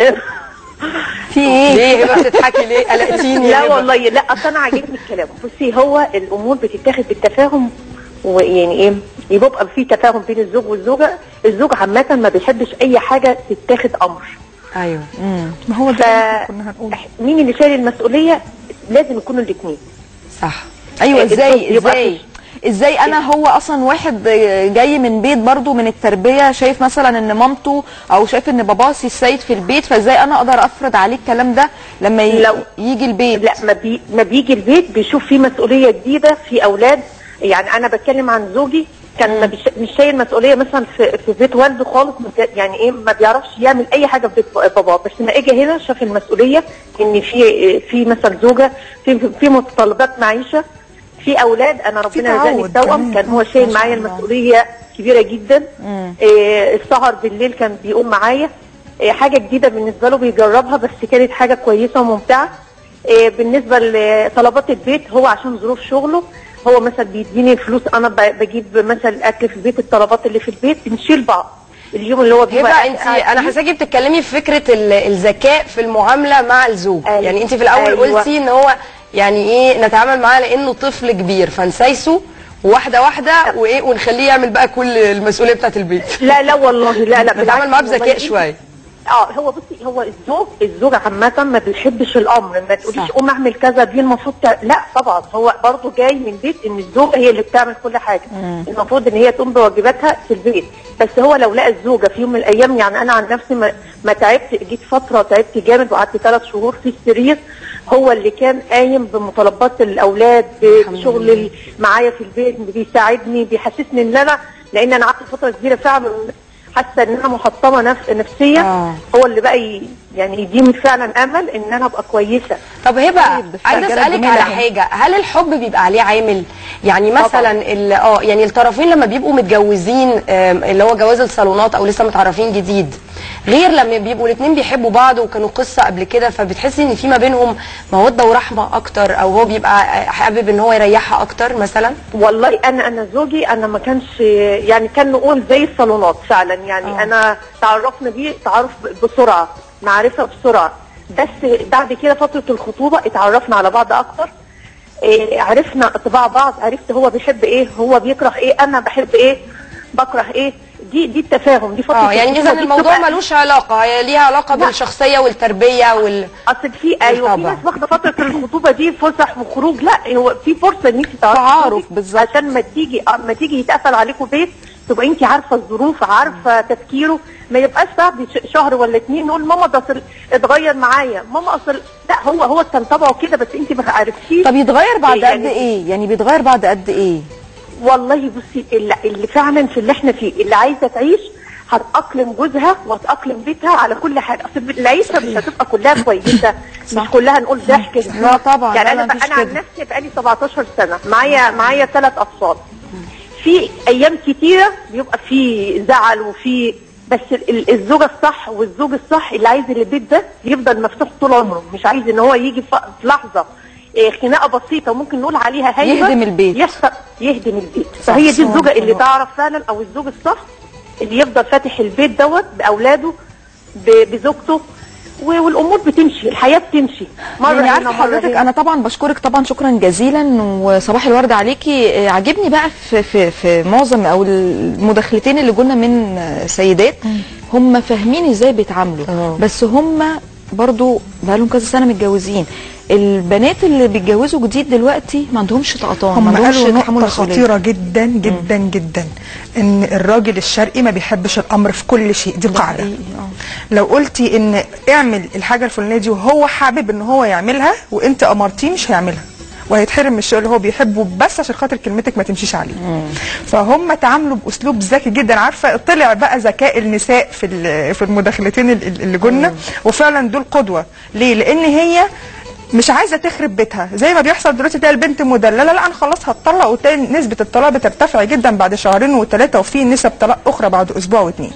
[SPEAKER 2] في ايه؟
[SPEAKER 1] ليه هبه بتضحكي ليه؟ قلقتيني.
[SPEAKER 8] لا والله لا، اصل انا عاجبني الكلام. بصي هو الامور بتتاخد بالتفاهم، ويعني ايه يبقى في تفاهم بين الزوج والزوجه. الزوج عامه ما بيحبش اي حاجه تتاخد امر.
[SPEAKER 1] ايوه.
[SPEAKER 3] ما هو
[SPEAKER 8] ف
[SPEAKER 3] ده اللي كنا هنقوله.
[SPEAKER 8] مين اللي شايل المسؤوليه؟ لازم يكونوا الاثنين.
[SPEAKER 1] صح.
[SPEAKER 2] ايوه ازاي
[SPEAKER 8] يبقى
[SPEAKER 2] ازاي ازاي انا هو اصلا واحد جاي من بيت برضو من التربيه، شايف مثلا ان مامته او شايف ان باباسي السيد في البيت، فازاي انا اقدر افرض عليه الكلام ده لما ي...
[SPEAKER 8] لو-
[SPEAKER 2] يجي البيت؟
[SPEAKER 8] لا ما, بي... ما بيجي البيت بيشوف فيه مسؤوليه جديده في اولاد. يعني انا بتكلم عن زوجي كان ما بيش... مش شايل مسؤوليه مثلا في, في بيت والده خالص، مت- يعني ايه ما بيعرفش يعمل اي حاجه في بيت باباه. بس لما اجى هنا شاف المسؤوليه ان في في مثلا زوجه في في متطلبات معيشه، في اولاد. انا ربنا رزقني
[SPEAKER 3] تعود
[SPEAKER 8] التوأم،
[SPEAKER 3] كمان.
[SPEAKER 8] كان هو شايل معايا المسؤوليه كبيره جدا. إيه السهر بالليل كان بيقوم معايا. إيه حاجه جديده بالنسبه له بيجربها، بس كانت حاجه كويسه وممتعه. إيه بالنسبه لطلبات البيت هو عشان ظروف شغله هو مثلا بيديني فلوس، انا ب- بجيب مثلا اكل في البيت، الطلبات اللي في البيت بنشيل بعض. اليوم اللي هو بيبقى
[SPEAKER 1] هبه انت
[SPEAKER 8] قاعد
[SPEAKER 1] انا
[SPEAKER 8] فيه.
[SPEAKER 1] حاساكي بتتكلمي في فكره ال- الذكاء في المعامله مع الزوج.
[SPEAKER 8] أيوة.
[SPEAKER 1] يعني انت في الاول
[SPEAKER 8] أيوة.
[SPEAKER 1] قلتي ان هو يعني ايه نتعامل معاه لانه طفل كبير، فنسايسه واحده واحده وايه ونخليه يعمل بقى كل المسؤوليه بتاعت البيت.
[SPEAKER 8] لا لا والله لا لا
[SPEAKER 1] نتعامل معاه
[SPEAKER 8] بالعكس
[SPEAKER 1] بذكاء
[SPEAKER 8] والله.
[SPEAKER 1] شويه.
[SPEAKER 8] اه هو بصي هو الزوج الزوج عامة ما بيحبش الامر، ما تقوليش
[SPEAKER 1] صح.
[SPEAKER 8] قوم اعمل كذا دي المفروض تع... لا طبعا هو برضه جاي من بيت ان الزوجه هي اللي بتعمل كل حاجه. المفروض ان هي تقوم بواجباتها في البيت. بس هو لو لقى الزوجه في يوم من الايام، يعني انا عن نفسي ما, ما تعبت، جيت فتره تعبت جامد وقعدت ثلاث شهور في السرير. هو اللي كان قايم بمطالبات الاولاد، بشغل ال- معايا في البيت، بيساعدني، بيحسسني ان انا، لان انا قعدت فتره كبيره فعلا حاسه ان انا محطمه نفس نفسيا.
[SPEAKER 1] آه.
[SPEAKER 8] هو اللي بقى ي- يعني يديني فعلا امل ان انا ابقى كويسه.
[SPEAKER 1] طب هبه
[SPEAKER 2] طيب، ده في
[SPEAKER 1] عايزه
[SPEAKER 2] رجالة
[SPEAKER 1] اسالك
[SPEAKER 2] جميلة
[SPEAKER 1] على
[SPEAKER 2] أهي.
[SPEAKER 1] حاجه، هل الحب بيبقى عليه عامل؟ يعني مثلا ال- اه يعني الطرفين لما بيبقوا متجوزين، آم، اللي هو جواز الصالونات او لسه متعرفين جديد، غير لما بيبقوا الاثنين بيحبوا بعض وكانوا قصه قبل كده، فبتحسي ان في ما بينهم موده ورحمه اكتر، او هو بيبقى حابب ان هو يريحها اكتر مثلا؟
[SPEAKER 8] والله انا انا زوجي انا ما كانش، يعني كان نقول زي الصالونات فعلا. يعني
[SPEAKER 1] آه.
[SPEAKER 8] انا تعرفنا بيه تعرف بسرعه، معرفه بسرعه. بس بعد كده فتره الخطوبه اتعرفنا على بعض اكتر. إيه عرفنا طباع بعض، عرفت هو بيحب ايه، هو بيكره ايه، انا بحب ايه، بكره ايه. دي دي التفاهم، دي فتره
[SPEAKER 1] اه يعني
[SPEAKER 8] الخطوبة.
[SPEAKER 1] اذا
[SPEAKER 8] دي
[SPEAKER 1] الموضوع
[SPEAKER 8] بتبقى-
[SPEAKER 1] ملوش علاقه، هي ليها علاقه
[SPEAKER 8] لا.
[SPEAKER 1] بالشخصيه والتربيه وال
[SPEAKER 8] اصل في ايوه في
[SPEAKER 1] بالطبع.
[SPEAKER 8] ناس واخده فتره الخطوبه دي فسح وخروج. لا هو في فرصه ان انت تعرفي
[SPEAKER 2] تعارف
[SPEAKER 8] زوجك،
[SPEAKER 2] بالظبط.
[SPEAKER 8] عشان ما تيجي آه، ما تيجي يتقفل عليكم بيت تبقى انت عارفه الظروف، عارفه تفكيره. ما يبقاش بعد ش- شهر ولا اتنين نقول ماما ده أصل اتغير معايا، ماما اصل لا هو هو كان طبعه كده بس انت ما عرفتيش.
[SPEAKER 2] طب يتغير بعد
[SPEAKER 8] يعني-
[SPEAKER 2] قد ايه؟ يعني بيتغير بعد قد ايه؟
[SPEAKER 8] والله بصي اللي, اللي فعلا في اللي احنا فيه، اللي عايزه تعيش هتأقلم جوزها وهتأقلم بيتها على كل حاجه. اصل العيشه مش هتبقى كلها كويسه، مش كلها نقول ضحك.
[SPEAKER 2] لا طبعا.
[SPEAKER 8] يعني
[SPEAKER 2] لا
[SPEAKER 8] انا
[SPEAKER 2] لا
[SPEAKER 8] انا عن نفسي بقالي سبعتاشر سنه معايا معايا ثلاث اطفال. في ايام كتيره بيبقى في زعل وفي، بس الزوجه الصح والزوج الصح اللي عايز البيت ده يفضل مفتوح طول عمره، مش عايز ان هو يجي في لحظه خناقه بسيطه وممكن نقول عليها هايبه
[SPEAKER 2] يهدم البيت،
[SPEAKER 8] يحصل يهدم البيت. فهي دي الزوجه اللي تعرف فعلا، او الزوج الصح اللي يفضل فاتح البيت دوت باولاده بزوجته، والامور بتمشي، الحياه بتمشي
[SPEAKER 2] مره. عارفه حضرتك انا طبعا بشكرك طبعا شكرا جزيلا وصباح الورد عليكي. عاجبني بقى في في في معظم او المداخلتين اللي قلنا من سيدات هم فاهمين ازاي بيتعاملوا، أوه. بس هم برضو بقى لهم كذا سنه متجوزين. البنات اللي بيتجوزوا جديد دلوقتي ما عندهمش طقطان،
[SPEAKER 3] هم قالوا نقطة خطيرة جدا جدا مم. جدا، ان الراجل الشرقي ما بيحبش الامر في كل شيء، دي قاعدة. لو قلتي ان اعمل الحاجة الفلانية دي وهو حابب ان هو يعملها وانت امرتيه مش هيعملها، وهيتحرم من الشيء اللي هو بيحبه بس عشان خاطر كلمتك ما تمشيش عليه. مم. فهم تعاملوا باسلوب ذكي جدا. عارفه طلع بقى ذكاء النساء في في المداخلتين اللي قلنا، وفعلا دول قدوه. ليه؟ لان هي مش عايزه تخرب بيتها زي ما بيحصل دلوقتي. تلاقي البنت مدلله، لا انا خلاص هتطلق، وتلاقي نسبه الطلاق بترتفع جدا بعد شهرين وثلاثه، وفي نسب طلاق اخرى بعد اسبوع واثنين.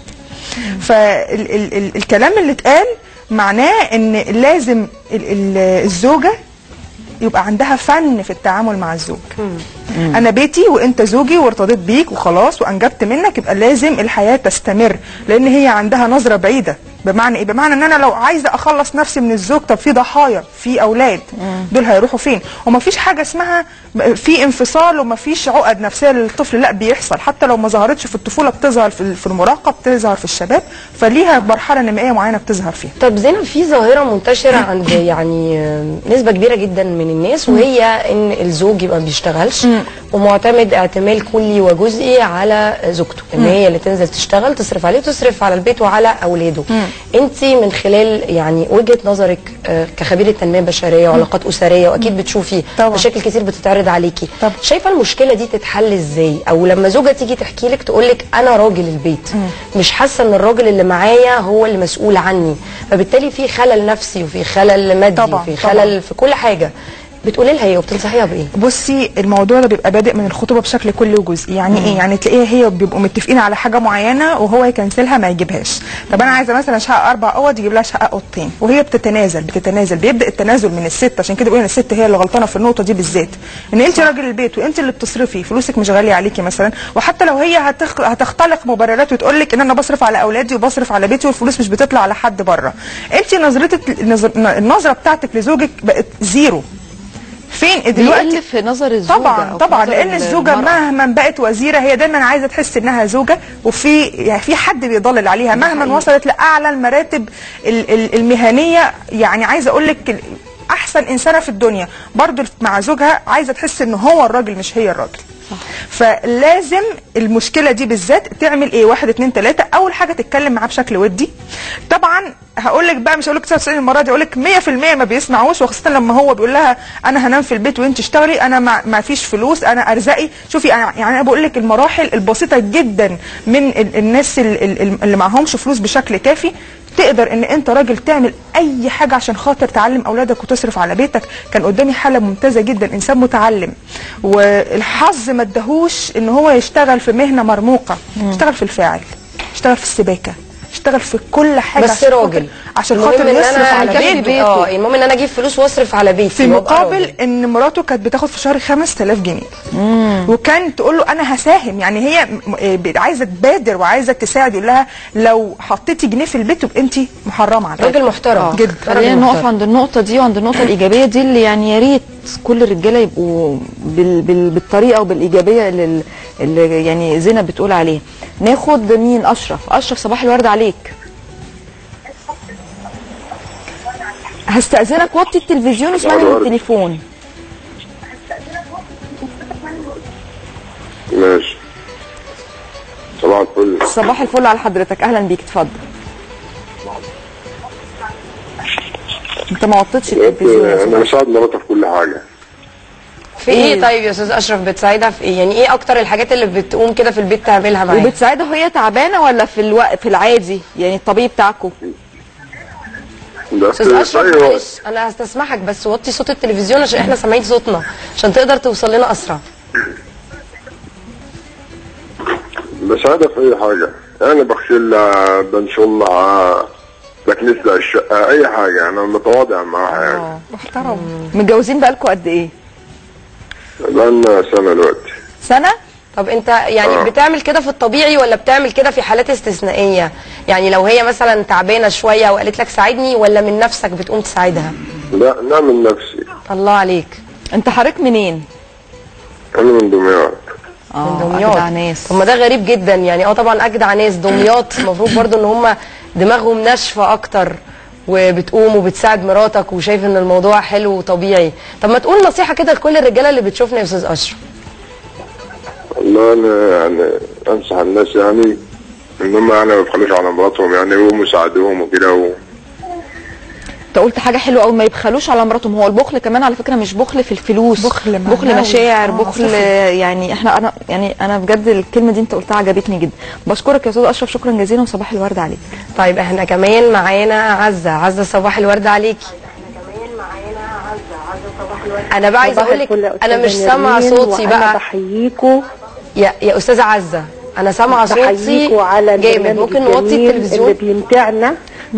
[SPEAKER 3] فالكلام اللي اتقال معناه ان لازم ال ال الزوجه يبقى عندها فن في التعامل مع الزوج. مم. انا بيتي وانت زوجي وارتضيت بيك وخلاص وانجبت منك، يبقى لازم الحياه تستمر، لان هي عندها نظره بعيده. بمعنى ايه؟ بمعنى ان انا لو عايزه اخلص نفسي من الزوج، طب في ضحايا، في اولاد، مم. دول هيروحوا فين؟ ومفيش حاجه اسمها في انفصال ومفيش عقد نفسيه للطفل، لا بيحصل، حتى لو ما ظهرتش في الطفوله بتظهر في المراهقه، بتظهر في الشباب، فليها مرحله نمائيه معينه بتظهر فيها.
[SPEAKER 1] طب زينب، في ظاهره منتشره عند يعني نسبه كبيره جدا من الناس، وهي ان الزوج يبقى ما بيشتغلش ومعتمد اعتماد كلي وجزئي على زوجته، ان هي اللي تنزل تشتغل تصرف عليه وتصرف على البيت وعلى اولاده. انت من خلال يعني وجهه نظرك كخبيره تنميه بشريه وعلاقات اسريه، واكيد بتشوفي طبعا مشاكل كتير بتتعرض عليكي، طبعا. شايفه المشكله دي تتحل ازاي؟ او لما زوجه تيجي تحكي لك تقول لك انا راجل البيت، مم. مش حاسه ان الراجل اللي معايا هو اللي مسؤول عني، فبالتالي في خلل نفسي وفي خلل مادي طبعا وفي خلل طبعا في كل حاجه، بتقولي لها ايه وبتنصحيها بايه؟
[SPEAKER 3] بصي، الموضوع ده بيبقى بادئ من الخطوبه بشكل كلي وجزئي. يعني مم. ايه؟ يعني تلاقيها هي بيبقوا متفقين على حاجه معينه وهو يكنسلها ما يجيبهاش. طب انا عايزه مثلا شقه اربع اوض، يجيب لها شقه اوضتين، وهي بتتنازل بتتنازل بيبدا التنازل من الست. عشان كده بقول ان الست هي اللي غلطانه في النقطه دي بالذات، ان انت راجل البيت وانت اللي بتصرفي، فلوسك مش غاليه عليكي مثلا. وحتى لو هي هتخ... هتختلق مبررات وتقول لك ان انا بصرف على اولادي وبصرف على بيتي والفلوس مش بتطلع على حد بره، انت نظرتك النظره بتاعتك لزوجك بقت زيرو. فين دلوقتي
[SPEAKER 2] في نظر الزوجه؟
[SPEAKER 3] طبعا طبعا، لان الزوجه مهما بقت وزيره هي دايما عايزه تحس انها زوجه، وفي يعني في حد بيضلل عليها مهما وصلت لاعلى المراتب المهنيه. يعني عايزه اقول لك احسن انسانه في الدنيا برضو مع زوجها عايزه تحس ان هو الراجل مش هي الراجل. صح. فلازم المشكله دي بالذات تعمل ايه؟ واحد اتنين تلاته. اول حاجه تتكلم معاه بشكل ودي. طبعا هقول لك بقى، مش هقول لك تسعة وتسعين المره دي، هقول لك مية في المية ما بيسمعوش، وخاصه لما هو بيقول لها انا هنام في البيت وانت اشتغلي، انا ما, ما فيش فلوس، انا ارزقي. شوفي انا يعني انا بقول لك المراحل البسيطه جدا من الناس اللي معهمش فلوس بشكل كافي، تقدر ان انت راجل تعمل اي حاجه عشان خاطر تعلم اولادك وتصرف على بيتك. كان قدامي حاله ممتازه جدا، انسان متعلم والحظ ما اداهوش ان هو يشتغل في مهنه مرموقه، يشتغل في الفاعل، يشتغل في السباكه، اشتغل في كل حاجه
[SPEAKER 1] بس راجل
[SPEAKER 3] عشان خاطر يصرف على
[SPEAKER 1] بيته. اه المهم ان انا اجيب فلوس واصرف على بيتي،
[SPEAKER 3] في مقابل ان مراته كانت بتاخد في شهر خمسة آلاف جنيه. مم. وكان تقول له انا هساهم، يعني هي عايزه تبادر وعايزه تساعد، يقول لها لو حطيتي جنيه في البيت تبقى انت محرمه على
[SPEAKER 1] راجل محترم
[SPEAKER 2] آه. جدا. خلينا نقف عند النقطه دي وعند النقطه الايجابيه دي اللي يعني يا ريت كل الرجاله يبقوا بال بال بالطريقه وبالايجابيه اللي, اللي يعني زينب بتقول عليها. ناخد مين؟ اشرف. اشرف صباح الورد عليك. هستأذنك وطي التلفزيون واسمعني من التليفون.
[SPEAKER 6] ماشي. صباح الفل.
[SPEAKER 2] صباح الفل على حضرتك، اهلا بيك، اتفضل. انت ما وطيتش التلفزيون.
[SPEAKER 6] انا بساعد مراتي في كل حاجه.
[SPEAKER 1] في ايه طيب يا استاذ اشرف بتساعدها في ايه؟ يعني ايه اكتر الحاجات اللي بتقوم كده في البيت تعملها معاها؟
[SPEAKER 2] وبتساعدها وهي تعبانه ولا في الوقت في العادي يعني الطبيعي بتاعكم؟
[SPEAKER 1] استاذ اشرف معلش انا هستسمحك بس وطي صوت التلفزيون عشان احنا سامعين صوتنا عشان تقدر توصل لنا اسرع.
[SPEAKER 6] بساعدها في اي حاجه، يعني بغسلها، بنشلها، بكنس لها الشقه، اي حاجه. انا متواضع معاها يعني.
[SPEAKER 3] محترم.
[SPEAKER 2] متجوزين بقالكم قد ايه؟
[SPEAKER 6] بقالنا سنه دلوقتي.
[SPEAKER 2] سنه؟
[SPEAKER 1] طب انت يعني آه. بتعمل كده في الطبيعي ولا بتعمل كده في حالات استثنائيه؟ يعني لو هي مثلا تعبانه شويه وقالت لك ساعدني ولا من نفسك بتقوم تساعدها؟
[SPEAKER 6] لا لا من نفسي.
[SPEAKER 1] الله عليك.
[SPEAKER 2] انت حضرتك منين؟
[SPEAKER 6] انا من دمياط.
[SPEAKER 1] اه من دمياط. اجدع ناس. طب ما ده غريب جدا يعني. اه طبعا اجدع ناس دمياط المفروض برضو ان هم دماغهم ناشفه اكتر وبتقوم وبتساعد مراتك وشايف ان الموضوع حلو وطبيعي. طب ما تقول نصيحه كده لكل الرجاله اللي بتشوفنا يا استاذ اشرف.
[SPEAKER 6] والله انا يعني انصح الناس يعني ان هم يعني ما يبخلوش على مراتهم يعني ويقوموا يساعدوهم وكده و...
[SPEAKER 2] انت قلت حاجه حلوه قوي، ما يبخلوش على مراتهم. هو البخل كمان على فكره مش بخل في الفلوس،
[SPEAKER 3] بخل
[SPEAKER 2] بخل مشاعر، بخل يعني احنا انا يعني انا بجد الكلمه دي انت قلتها عجبتني جدا. بشكرك يا استاذ اشرف شكرا جزيلا وصباح الورد عليك.
[SPEAKER 1] طيب احنا كمان معانا عزه. عزه صباح الورد عليكي. انا بقى عايزه اقول لك انا مش سامعه صوتي بقى.
[SPEAKER 8] انا بحييكوا
[SPEAKER 1] يا يا استاذه عزه انا سامعه صوتي جامد. ممكن نوطي التلفزيون
[SPEAKER 8] اللي بيمتعنا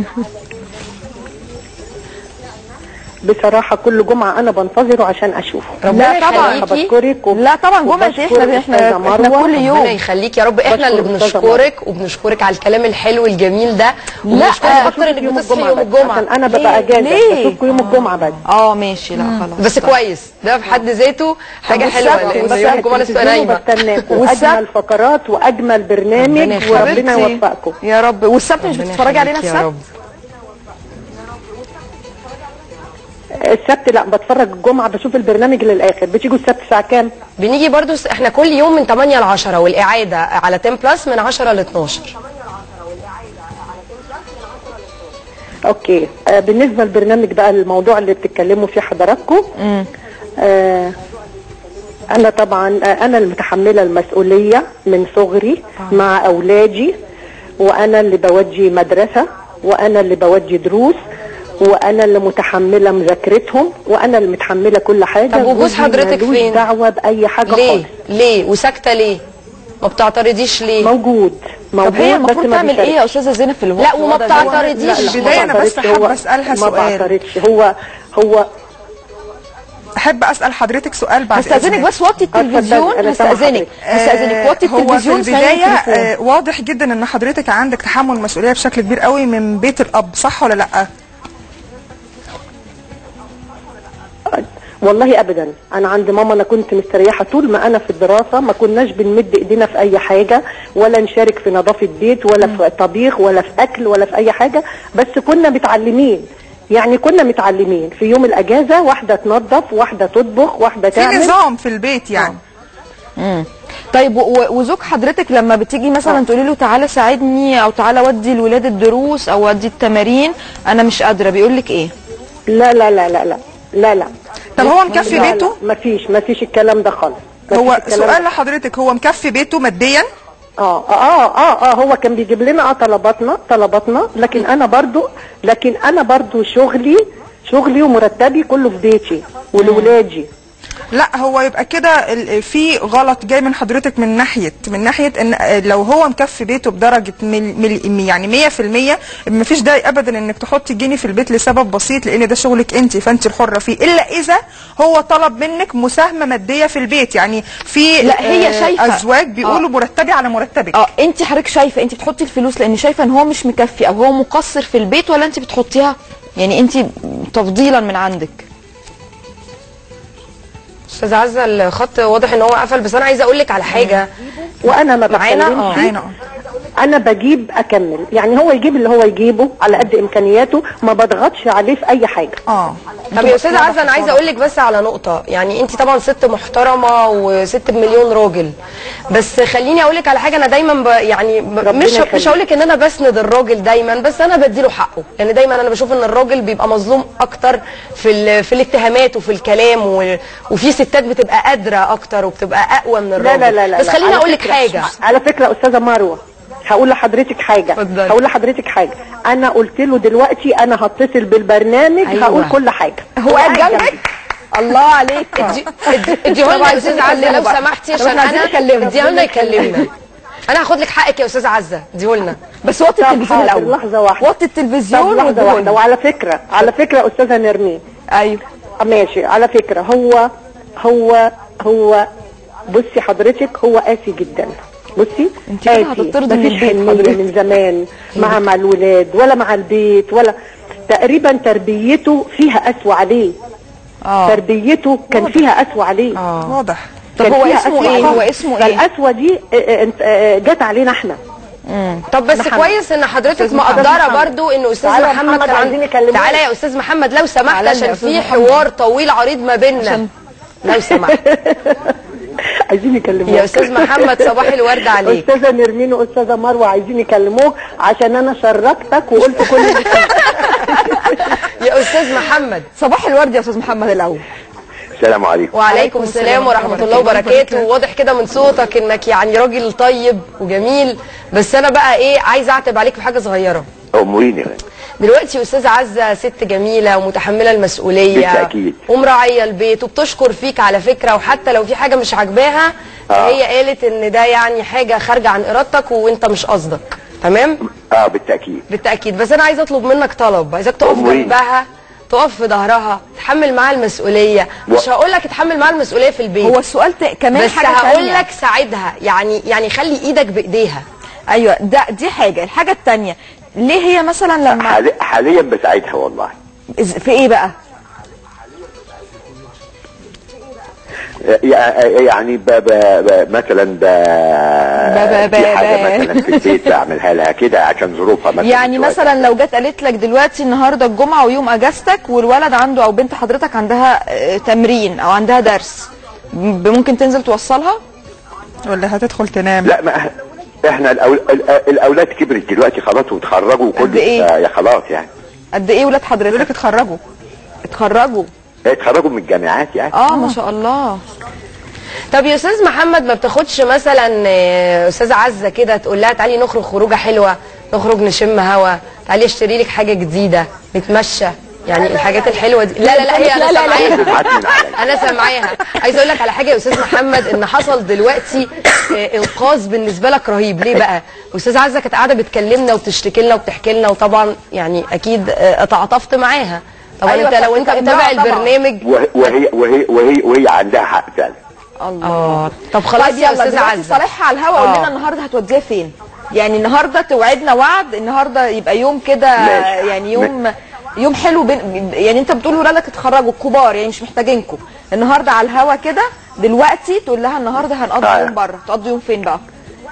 [SPEAKER 8] بصراحه كل جمعه انا بنتظره عشان اشوفه.
[SPEAKER 1] ربنا طبعا
[SPEAKER 8] بشكرك.
[SPEAKER 2] لا طبعا جمعه احنا احنا, احنا كل يوم.
[SPEAKER 1] ربنا يخليك يا رب. احنا اللي بنشكرك وبنشكرك على الكلام الحلو الجميل ده.
[SPEAKER 2] وبنشكرك
[SPEAKER 1] اكتر انك بتصحي يوم الجمعه.
[SPEAKER 8] انا ببقى اجازه بشوفكم يوم الجمعه بس.
[SPEAKER 2] اه ماشي. لا خلاص
[SPEAKER 1] بس كويس ده في حد ذاته حاجه حلوه لان يوم الجمعه لسه نايمه.
[SPEAKER 8] بستناكم واجمل فقرات واجمل برنامج وربنا يوفقكم
[SPEAKER 2] يا رب. والسبت مش بتتفرجي علينا السبت؟
[SPEAKER 8] السبت لا بتفرج الجمعه بشوف البرنامج للاخر. بتيجوا السبت الساعه كام؟
[SPEAKER 1] بنيجي برضو احنا كل يوم من تمانية ل عشرة والاعاده على عشرة بلس من عشرة ل اتناشر.
[SPEAKER 8] اوكي. آه بالنسبه للبرنامج بقى الموضوع اللي بتتكلموا فيه حضراتكم آه انا طبعا آه انا المتحمله المسؤوليه من صغري مع اولادي، وانا اللي بوجي مدرسه، وانا اللي بوجي دروس، وانا اللي متحمله مذاكرتهم، وانا اللي متحمله كل حاجه.
[SPEAKER 1] طب وجوز حضرتك فين؟
[SPEAKER 8] ملوش دعوه باي حاجه
[SPEAKER 1] ليه؟
[SPEAKER 8] خالص.
[SPEAKER 1] ليه وساكته ليه؟ ما بتعترضيش ليه؟
[SPEAKER 8] موجود موجود.
[SPEAKER 2] طب هي المفروض تعمل ايه يا استاذه زينب في الوقت؟
[SPEAKER 1] لا وما بتعترضيش.
[SPEAKER 3] بدايه انا بس حابه اسالها سؤال.
[SPEAKER 8] ما بعترضش. هو هو
[SPEAKER 3] احب اسال حضرتك سؤال بعد
[SPEAKER 2] هستاذنك بس وطي التلفزيون. هستاذنك هستاذنك وطي التلفزيون.
[SPEAKER 3] هو في البدايه آه واضح جدا ان حضرتك عندك تحمل مسؤوليه بشكل كبير قوي من بيت الاب، صح ولا لا؟
[SPEAKER 8] والله ابدا. انا عند ماما انا كنت مستريحه طول ما انا في الدراسه، ما كناش بنمد ايدينا في اي حاجه ولا نشارك في نظافه بيت ولا في طبيخ ولا في اكل ولا في اي حاجه، بس كنا متعلمين. يعني كنا متعلمين في يوم الاجازه واحده تنظف واحده تطبخ واحده تعمل.
[SPEAKER 3] في نظام في البيت يعني.
[SPEAKER 2] امم طيب وزوج حضرتك لما بتيجي مثلا تقولي له تعالى ساعدني او تعالى ودي الولاد الدروس او ودي التمارين انا مش قادره، بيقول لك ايه؟
[SPEAKER 8] لا لا لا لا لا لا لا.
[SPEAKER 3] طب هو مكفي بيته؟
[SPEAKER 8] مفيش مفيش الكلام ده خالص.
[SPEAKER 3] هو سؤال لحضرتك، هو مكفي بيته ماديا؟
[SPEAKER 8] اه اه اه اه هو كان بيجيب لنا اه طلباتنا طلباتنا لكن انا برضو لكن انا برضو شغلي شغلي ومرتبي كله في بيتي ولولادي.
[SPEAKER 3] لا هو يبقى كده في غلط جاي من حضرتك من ناحيه من ناحيه ان لو هو مكفي بيته بدرجه مل مل يعني مية في المية مفيش داعي ابدا انك تحطي جنيه في البيت لسبب بسيط، لان ده شغلك انت فانت الحره فيه، الا اذا هو طلب منك مساهمه ماديه في البيت. يعني في
[SPEAKER 2] لا هي شايفه
[SPEAKER 3] ازواج بيقولوا آه. مرتبي على مرتبك.
[SPEAKER 2] اه انت حضرتك شايفه انت بتحطي الفلوس لان شايفه ان هو مش مكفي او هو مقصر في البيت، ولا انت بتحطيها يعني انت تفضيلا من عندك؟
[SPEAKER 1] استاذ عزه الخط واضح ان هو قفل، بس انا عايزه اقول لك على حاجه.
[SPEAKER 8] وانا ما
[SPEAKER 1] معانا اه
[SPEAKER 8] انا بجيب اكمل، يعني هو يجيب اللي هو يجيبه على قد امكانياته، ما بضغطش عليه في اي حاجه.
[SPEAKER 3] اه
[SPEAKER 1] طب يا استاذه عزه انا عايزه اقول لك بس على نقطه، يعني انت طبعا ست محترمه وست بمليون راجل، بس خليني اقول لك على حاجه. انا دايما ب يعني ب مش
[SPEAKER 8] يخليك.
[SPEAKER 1] مش هقول لك ان انا بسند الراجل دايما، بس انا بديله حقه، لان يعني دايما انا بشوف ان الراجل بيبقى مظلوم اكتر في في الاتهامات وفي الكلام، و وفي ستات بتبقى قادره اكتر وبتبقى اقوى من الراجل.
[SPEAKER 8] لا لا لا
[SPEAKER 1] بس خليني اقول لك
[SPEAKER 8] فكرة.
[SPEAKER 1] حاجه
[SPEAKER 8] على فكره استاذه مروه، هقول لحضرتك حاجه
[SPEAKER 1] اتفضلي.
[SPEAKER 8] هقول لحضرتك حاجه انا قلت له دلوقتي انا هتصل بالبرنامج.
[SPEAKER 1] أيوة.
[SPEAKER 8] هقول كل حاجه.
[SPEAKER 2] هو قاعد جنبك؟ الله عليك.
[SPEAKER 1] اديه لنا يا استاذه عزه لو سمحتي، عشان انا اديه لنا يكلمنا. انا هاخد لك حقك يا استاذه عزه، اديه لنا.
[SPEAKER 2] بس وطي التلفزيون الاول.
[SPEAKER 8] لحظه واحده.
[SPEAKER 2] وطي التلفزيون
[SPEAKER 8] لحظه واحده. وعلى فكره على فكره استاذه نرمين.
[SPEAKER 2] ايوه
[SPEAKER 8] ماشي. على فكره هو هو هو بصي حضرتك هو قاسي جدا. بصي
[SPEAKER 2] انت كده هتطردي من
[SPEAKER 8] مفيش
[SPEAKER 2] البيت
[SPEAKER 8] حنيه
[SPEAKER 2] حضرتك.
[SPEAKER 8] من زمان مع مع الولاد ولا مع البيت، ولا تقريبا تربيته فيها قسوه عليه.
[SPEAKER 2] اه
[SPEAKER 8] تربيته كان فيها قسوه عليه.
[SPEAKER 2] اه
[SPEAKER 3] واضح.
[SPEAKER 2] طب
[SPEAKER 8] كان
[SPEAKER 2] هو
[SPEAKER 8] فيها
[SPEAKER 2] اسمه
[SPEAKER 8] قسوة
[SPEAKER 2] ايه؟
[SPEAKER 8] عليه.
[SPEAKER 2] هو اسمه ايه؟
[SPEAKER 8] فالقسوه دي آه، آه، آه، جت علينا احنا.
[SPEAKER 1] طب بس
[SPEAKER 8] محمد.
[SPEAKER 1] كويس ان حضرتك
[SPEAKER 8] أستاذ
[SPEAKER 1] مقدره
[SPEAKER 8] محمد.
[SPEAKER 1] برضو انه استاذ
[SPEAKER 8] تعالى يا
[SPEAKER 1] محمد
[SPEAKER 8] محمد،
[SPEAKER 1] كان
[SPEAKER 8] عايزين
[SPEAKER 1] عند-
[SPEAKER 8] يكلموك.
[SPEAKER 1] تعالى يا استاذ محمد لو سمحت،
[SPEAKER 2] تعالى يا
[SPEAKER 1] عشان
[SPEAKER 2] أستاذ
[SPEAKER 1] في
[SPEAKER 2] محمد.
[SPEAKER 1] حوار طويل عريض ما بيننا. لو سمحت
[SPEAKER 8] عايزين يكلموك
[SPEAKER 1] يا استاذ محمد، صباح الورد عليك.
[SPEAKER 8] استاذه نرمين واستاذه مروه عايزين يكلموك عشان انا شركتك وقلت كل اللي فيه.
[SPEAKER 1] يا استاذ محمد.
[SPEAKER 2] صباح الورد يا استاذ محمد الاول.
[SPEAKER 9] السلام عليكم.
[SPEAKER 1] وعليكم السلام ورحمه الله وبركاته. واضح كده من صوتك انك يعني راجل طيب وجميل، بس انا بقى ايه عايزه اعتب عليك في حاجه صغيره.
[SPEAKER 9] اموريني يا
[SPEAKER 1] دلوقتي استاذه عزه ست جميله ومتحمله المسؤوليه
[SPEAKER 9] بالتأكيد.
[SPEAKER 1] ومراعيه البيت وبتشكر فيك على فكره، وحتى لو في حاجه مش عاجباها
[SPEAKER 9] آه.
[SPEAKER 1] هي قالت ان ده يعني حاجه خارجه عن ارادتك وانت مش قصدك. تمام؟
[SPEAKER 9] اه بالتاكيد.
[SPEAKER 1] بالتاكيد. بس انا عايزه اطلب منك طلب، عايزاك تقف
[SPEAKER 9] أموريني.
[SPEAKER 1] جنبها، تقف في ظهرها، تحمل معاها المسؤوليه.
[SPEAKER 9] و-
[SPEAKER 1] مش هقول لك تحمل معاها المسؤوليه في البيت،
[SPEAKER 2] هو السؤال ت- كمان
[SPEAKER 1] بس
[SPEAKER 2] حاجه
[SPEAKER 1] هقول
[SPEAKER 2] تانية.
[SPEAKER 1] لك ساعدها، يعني يعني خلي ايدك بايديها.
[SPEAKER 2] ايوه ده دي حاجه. الحاجه الثانيه، ليه هي مثلا لما
[SPEAKER 9] حالي حاليا بساعدها والله.
[SPEAKER 2] إز- في ايه بقى؟
[SPEAKER 9] يع- يعني ب ب ب مثلا ب
[SPEAKER 2] ب- ب-
[SPEAKER 9] في حاجه
[SPEAKER 2] ب-
[SPEAKER 9] مثلا في البيت بعملها لها كده عشان ظروفها مثلا.
[SPEAKER 2] يعني
[SPEAKER 9] شوية.
[SPEAKER 2] مثلا لو جت قالت لك دلوقتي النهارده الجمعه ويوم اجازتك والولد عنده او بنت حضرتك عندها آه، تمرين او عندها درس، ب- ممكن تنزل توصلها؟
[SPEAKER 3] ولا هتدخل تنام؟
[SPEAKER 9] لا ما احنا الأول ال- الاولاد كبرت دلوقتي خلاص وتخرجوا وكل
[SPEAKER 2] قد إيه؟
[SPEAKER 9] آه، يا خلاص يعني.
[SPEAKER 2] قد ايه ولاد
[SPEAKER 3] يقول لك
[SPEAKER 2] حضرتك
[SPEAKER 3] اتخرجوا.
[SPEAKER 2] اتخرجوا؟
[SPEAKER 9] اتخرجوا من الجامعات يعني.
[SPEAKER 2] اه ما شاء الله.
[SPEAKER 1] طب يا استاذ محمد، ما بتاخدش مثلا آه، استاذه عزه كده تقول لها تعالي نخرج خروجه حلوه، نخرج نشم هوا، تعالي اشتري لك حاجه جديده، نتمشى، يعني الحاجات الحلوه دي. لا لا لا هي انا سامعاها،
[SPEAKER 9] تبعت من عليا.
[SPEAKER 1] انا سامعاها. عايزه اقول لك على حاجه يا استاذ محمد، ان حصل دلوقتي آه، انقاذ بالنسبه لك رهيب. ليه بقى؟ استاذ عزه كانت قاعده بتكلمنا وبتشتكي لنا وبتحكي لنا، وطبعا يعني اكيد آه، تعاطفت معاها. طبعا
[SPEAKER 2] أيوة
[SPEAKER 1] انت لو انت
[SPEAKER 2] كانت
[SPEAKER 1] متابع
[SPEAKER 2] امرأة طبعاً.
[SPEAKER 1] البرنامج.
[SPEAKER 9] وهي وهي وهي وهي, وهي عندها حق فعلا.
[SPEAKER 2] الله.
[SPEAKER 1] اه طب خلاص
[SPEAKER 2] طيب
[SPEAKER 1] يا
[SPEAKER 2] يلا
[SPEAKER 1] استاذ
[SPEAKER 2] دلوقتي
[SPEAKER 1] عزه،
[SPEAKER 2] صالحها على الهوا، قول
[SPEAKER 1] آه.
[SPEAKER 2] لنا النهارده هتوديها فين؟ يعني النهارده توعدنا وعد، النهارده يبقى يوم كده
[SPEAKER 9] ماشي.
[SPEAKER 2] يعني يوم يوم حلو بين، يعني انت بتقول ولادك اتخرجوا الكبار يعني مش محتاجينكم، النهارده على الهوا كده دلوقتي تقول لها النهارده هنقضي
[SPEAKER 9] آه.
[SPEAKER 2] يوم بره، تقضي يوم فين بقى؟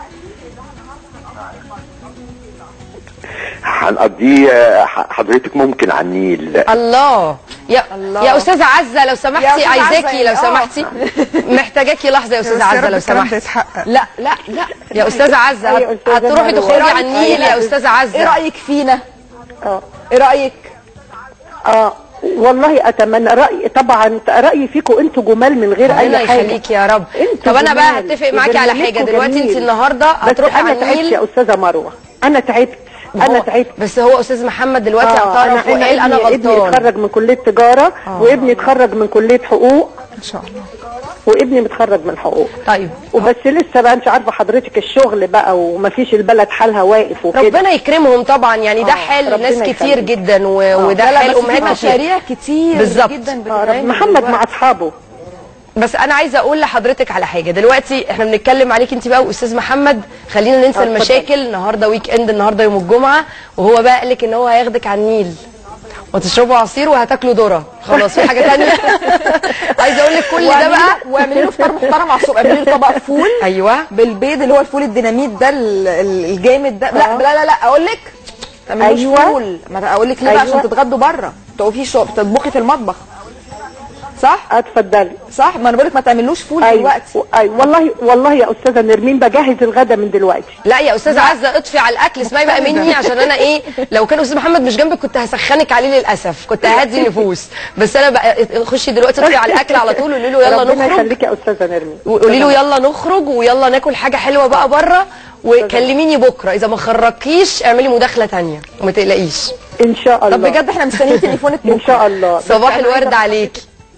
[SPEAKER 9] هنقضيه آه، ح- حضرتك ممكن على النيل.
[SPEAKER 1] الله يا
[SPEAKER 2] الله.
[SPEAKER 1] يا استاذه عزه لو سمحتي،
[SPEAKER 2] أستاذة
[SPEAKER 1] عايزاكي
[SPEAKER 2] عزة،
[SPEAKER 1] لو
[SPEAKER 2] آه.
[SPEAKER 1] سمحتي، محتاجاكي لحظه يا
[SPEAKER 3] بس
[SPEAKER 1] استاذه
[SPEAKER 3] يا
[SPEAKER 1] عزه
[SPEAKER 3] رب
[SPEAKER 1] لو
[SPEAKER 3] الكلام ده
[SPEAKER 1] سمحتي.
[SPEAKER 3] يتحقق.
[SPEAKER 1] لا لا لا يا استاذه عزه،
[SPEAKER 8] أيوة،
[SPEAKER 1] هت-
[SPEAKER 8] أستاذة
[SPEAKER 1] هتروحي
[SPEAKER 8] مروة.
[SPEAKER 1] تخرجي
[SPEAKER 8] إيه
[SPEAKER 1] على النيل يا استاذه عزه.
[SPEAKER 2] ايه رايك فينا؟
[SPEAKER 8] اه
[SPEAKER 2] ايه رايك؟
[SPEAKER 8] اه والله اتمنى رايي، طبعا رايي فيكم انتوا جمال من غير
[SPEAKER 1] ربنا
[SPEAKER 8] اي حاجه.
[SPEAKER 1] يخليكي يا رب.
[SPEAKER 8] انتوا
[SPEAKER 1] طب انا بقى
[SPEAKER 8] جمال.
[SPEAKER 1] هتفق معاكي على حاجه
[SPEAKER 8] وبرنامجكم
[SPEAKER 1] دلوقتي. انت
[SPEAKER 8] جميل.
[SPEAKER 1] النهارده
[SPEAKER 8] بس
[SPEAKER 1] هتروحي
[SPEAKER 8] انا
[SPEAKER 1] على
[SPEAKER 8] تعبت
[SPEAKER 1] النيل.
[SPEAKER 8] يا استاذه مروه، انا تعبت انا
[SPEAKER 1] هو-
[SPEAKER 8] تعبت.
[SPEAKER 1] بس هو استاذ محمد دلوقتي
[SPEAKER 8] آه،
[SPEAKER 1] اعترف وقال انا
[SPEAKER 8] ابني- ابني
[SPEAKER 1] غلطان.
[SPEAKER 8] اتخرج من كليه تجاره، وابني اتخرج من كليه حقوق،
[SPEAKER 3] ان شاء الله.
[SPEAKER 8] وابني متخرج من حقوق.
[SPEAKER 1] طيب
[SPEAKER 8] وبس لسه بقى انت عارفه حضرتك الشغل بقى، ومفيش البلد حالها واقف وكده.
[SPEAKER 1] ربنا يكرمهم طبعا، يعني ده
[SPEAKER 8] آه،
[SPEAKER 1] حال
[SPEAKER 8] ربنا
[SPEAKER 1] ناس كتير
[SPEAKER 8] يخليك.
[SPEAKER 1] جدا، و... وده
[SPEAKER 2] لا لا
[SPEAKER 1] حال
[SPEAKER 2] بس في
[SPEAKER 1] امهات كتير.
[SPEAKER 2] مشاريع كتير
[SPEAKER 1] بالظبط.
[SPEAKER 2] جدا
[SPEAKER 8] آه، رب-
[SPEAKER 2] بتتعمل
[SPEAKER 8] محمد
[SPEAKER 2] دلوقتي.
[SPEAKER 8] مع اصحابه.
[SPEAKER 1] بس انا عايزه اقول لحضرتك على حاجه دلوقتي، احنا بنتكلم عليك انت بقى واستاذ محمد، خلينا ننسى
[SPEAKER 8] آه، اتفضل.
[SPEAKER 1] المشاكل. النهارده ويك اند، النهارده يوم الجمعه، وهو بقى قال لك ان هو هياخدك على النيل، وتشربوا عصير وهتاكلوا ذره. خلاص في حاجه ثانيه؟ عايزه اقول لك كل ده بقى.
[SPEAKER 2] واعملي له فطار محترم على الصبح، اعملي له طبق فول
[SPEAKER 1] ايوه
[SPEAKER 2] بالبيض اللي هو الفول الديناميت ده الجامد ده. لا لا لا لا اقول لك تعملوش أيوة. فول. ما اقول لك ليه أيوة. بقى عشان تتغدوا بره، تقفي تطبخي في المطبخ صح؟
[SPEAKER 8] اتفضلي.
[SPEAKER 2] صح، ما انا بقول لك ما تعملوش فول
[SPEAKER 8] أيوة.
[SPEAKER 2] دلوقتي.
[SPEAKER 8] ايوه والله والله يا استاذه نرمين بجهز الغدا من دلوقتي.
[SPEAKER 1] لا يا استاذه عزه اطفي على الاكل، اسمعي بقى مني عشان انا ايه، لو كان استاذ محمد مش جنبك كنت هسخنك عليه للاسف، كنت ههدي النفوس، بس انا بقى خشي دلوقتي اطفي على الاكل على طول وقولي له يلا نخرج.
[SPEAKER 8] ربنا يخليكي يا استاذه نرمين.
[SPEAKER 1] وقولي له يلا نخرج ويلا ناكل حاجه حلوه بقى بره، وكلميني بكره اذا ما خرجكيش اعملي مداخله ثانيه وما تقلقيش.
[SPEAKER 8] ان شاء الله.
[SPEAKER 2] طب بجد احنا مستنيين تليفونك
[SPEAKER 8] ان شاء الله.
[SPEAKER 1] صباح الورد عليكي.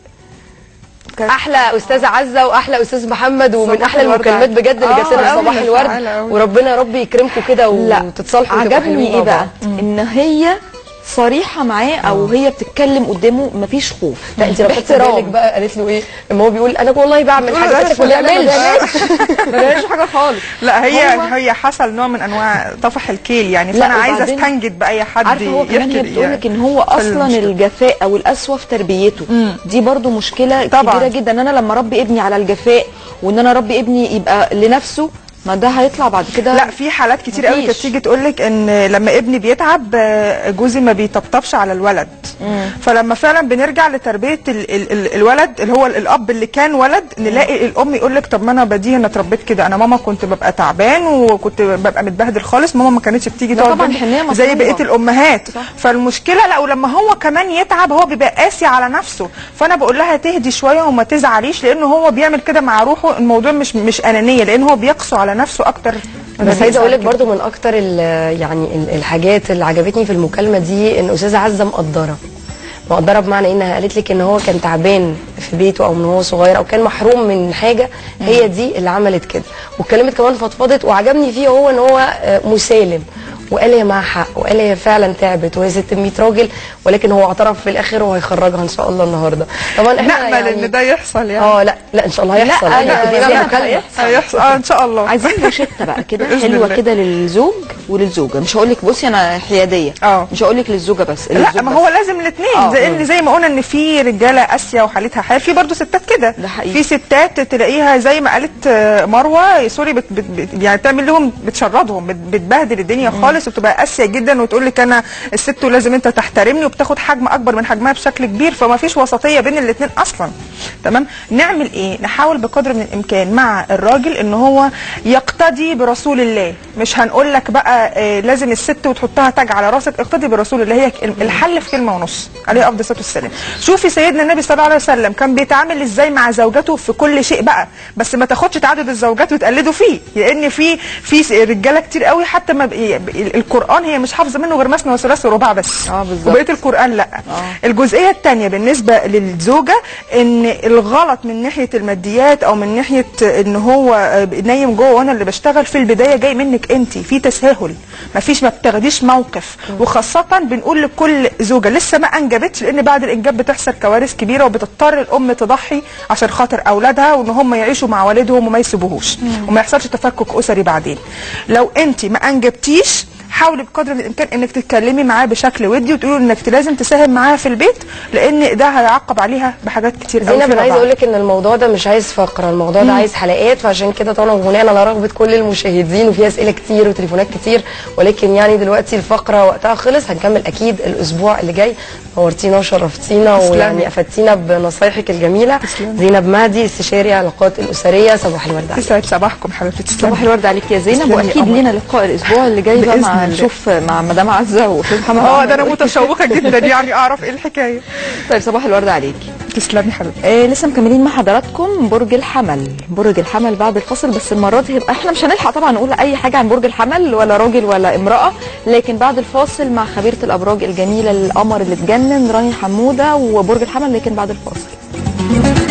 [SPEAKER 1] احلى استاذه عزه واحلى استاذ محمد، ومن احلى المكالمات بجد اللي جات لنا. صباح الورد، وربنا يا رب يكرمكم كده وتتصالحوا.
[SPEAKER 2] عجبني ايه بقى؟ ان هي صريحه معاه او هي بتتكلم قدامه مفيش خوف.
[SPEAKER 1] لا انت لو خدتي بالك بقى قالت له ايه لما هو بيقول انا والله بعمل حاجه بس ما بيعملش
[SPEAKER 2] ما بيعملش حاجه خالص.
[SPEAKER 3] لا هي هي حصل نوع من انواع طفح الكيل يعني، فانا عايزه استنجد باي حد.
[SPEAKER 2] عارفه هو كمان هي بتقول لك ان هو اصلا الجفاء او القسوه في تربيته مم. دي برضو مشكله طبعا كبيره جدا. ان انا لما اربي ابني على الجفاء وان انا اربي ابني يبقى لنفسه، ما ده هيطلع بعد كده.
[SPEAKER 3] لا في حالات كتير قوي كانت تيجي تقول لك ان لما ابني بيتعب جوزي ما بيطبطبش على الولد. مم. فلما فعلا بنرجع لتربيه ال ال ال الولد اللي هو الاب اللي كان ولد، نلاقي مم. الام يقول لك طب ما انا بديهي انا اتربيت كده، انا ماما كنت ببقى تعبان وكنت ببقى متبهدل خالص، ماما ما كانتش بتيجي تقعد زي بقيه الامهات. صح. فالمشكله لا، ولما هو كمان يتعب هو بيبقى قاسي على نفسه، فانا بقول لها تهدي شويه وما تزعليش، لانه هو بيعمل كده مع روحه. الموضوع مش مش انانيه، لان هو بيقسو على نفسه اكتر.
[SPEAKER 1] بس عايزه اقول لك برضو من اكتر يعني الحاجات اللي عجبتني في المكالمه دي ان استاذه عزه مقدره مقدره بمعنى انها قالت لك ان هو كان تعبان في بيته او من هو صغير او كان محروم من حاجه، هي دي اللي عملت كده. واتكلمت كمان فضفضت، وعجبني فيه هو ان هو مسالم وقال هي معاها حق، وقال هي فعلا تعبت وهي ست مية راجل، ولكن هو اعترف في الاخر وهيخرجها ان شاء الله النهارده. طبعا احنا
[SPEAKER 3] نأمل يعني ان ده يحصل يعني.
[SPEAKER 1] اه لا لا ان شاء الله هيحصل.
[SPEAKER 3] لا هيحصل اه ان شاء الله.
[SPEAKER 2] عايزين روشته بقى كده حلوه كده للزوج وللزوجه. مش هقول لك بصي انا حياديه، اه مش هقول لك للزوجه بس،
[SPEAKER 3] لا ما هو لازم الاثنين. زي ان زي ما قلنا ان في رجاله قاسيه وحالتها حال، في برضه ستات كده. في ستات تلاقيها زي ما قالت مروه سوري بت بت يعني تعمل لهم بتشردهم، بتبهدل الدنيا خالص وبتبقى قاسيه جدا، وتقول لك انا الست ولازم انت تحترمني، وبتاخد حجم اكبر من حجمها بشكل كبير، فما فيش وسطيه بين الاثنين اصلا. تمام. نعمل ايه؟ نحاول بقدر من الامكان مع الراجل ان هو يقتدي برسول الله. مش هنقول لك بقى آه لازم الست وتحطها تاج على راسك، اقتدي برسول الله. هي الحل في كلمه ونص عليه افضل الصلاه والسلام. شوفي سيدنا النبي صلى الله عليه وسلم كان بيتعامل ازاي مع زوجته في كل شيء بقى، بس ما تاخدش تعدد الزوجات وتقلدوا فيه، لان في في رجاله كتير قوي حتى ما القران هي مش حافظه منه غير مثنى وثلاث ورباع بس. اه بالظبط. وبقيه القران لا. آه. الجزئيه الثانيه بالنسبه للزوجه ان الغلط من ناحيه الماديات او من ناحيه ان هو نايم جوه وانا اللي بشتغل، في البدايه جاي منك انت، في تساهل، ما فيش ما بتاخديش موقف. م. وخاصه بنقول لكل زوجه لسه ما انجبتش، لان بعد الانجاب بتحصل كوارث كبيره وبتضطر الام تضحي عشان خاطر اولادها وان هم يعيشوا مع والدهم وما يسيبوهوش وما يحصلش تفكك اسري بعدين. لو انت ما انجبتيش حاولي بقدر الامكان انك تتكلمي معاه بشكل ودي وتقولي انك لازم تساهم معاها في البيت، لان ده هيعقب عليها بحاجات كتير قوي.
[SPEAKER 1] زينب انا عايزه اقول لك ان الموضوع ده مش عايز فقره، الموضوع ده عايز حلقات، فعشان كده طبعا بناء على رغبه كل المشاهدين وفي اسئله كتير وتليفونات كتير، ولكن يعني دلوقتي الفقره وقتها خلص. هنكمل اكيد الاسبوع اللي جاي. نورتينا وشرفتينا ويعني افدتينا بنصايحك الجميله. زينب مهدي استشاري العلاقات الاسريه، صباح الورد عليك.
[SPEAKER 3] يسعد صباحكم حبيبتي. تسلمي.
[SPEAKER 2] صباح الورد عليك يا زينب، واكيد لينا لقاء الاسبوع اللي جاي بقى مع نشوف مع مدام عزه واستاذ محمد.
[SPEAKER 3] اه ده انا متشوقه جدا يعني اعرف ايه الحكايه.
[SPEAKER 2] طيب صباح الورد عليكي.
[SPEAKER 3] تسلمي حبيبتي.
[SPEAKER 2] آه لسه مكملين مع حضراتكم برج الحمل. برج الحمل بعد الفصل، بس المره دي هيبقى احنا مش هنلحق طبعا نقول اي حاجه عن برج الحمل، ولا راجل ولا امراه، لكن بعد الفاصل مع خبيره الابراج الجميله القمر اللي تجنن رانيا حموده وبرج الحمل، لكن بعد الفاصل.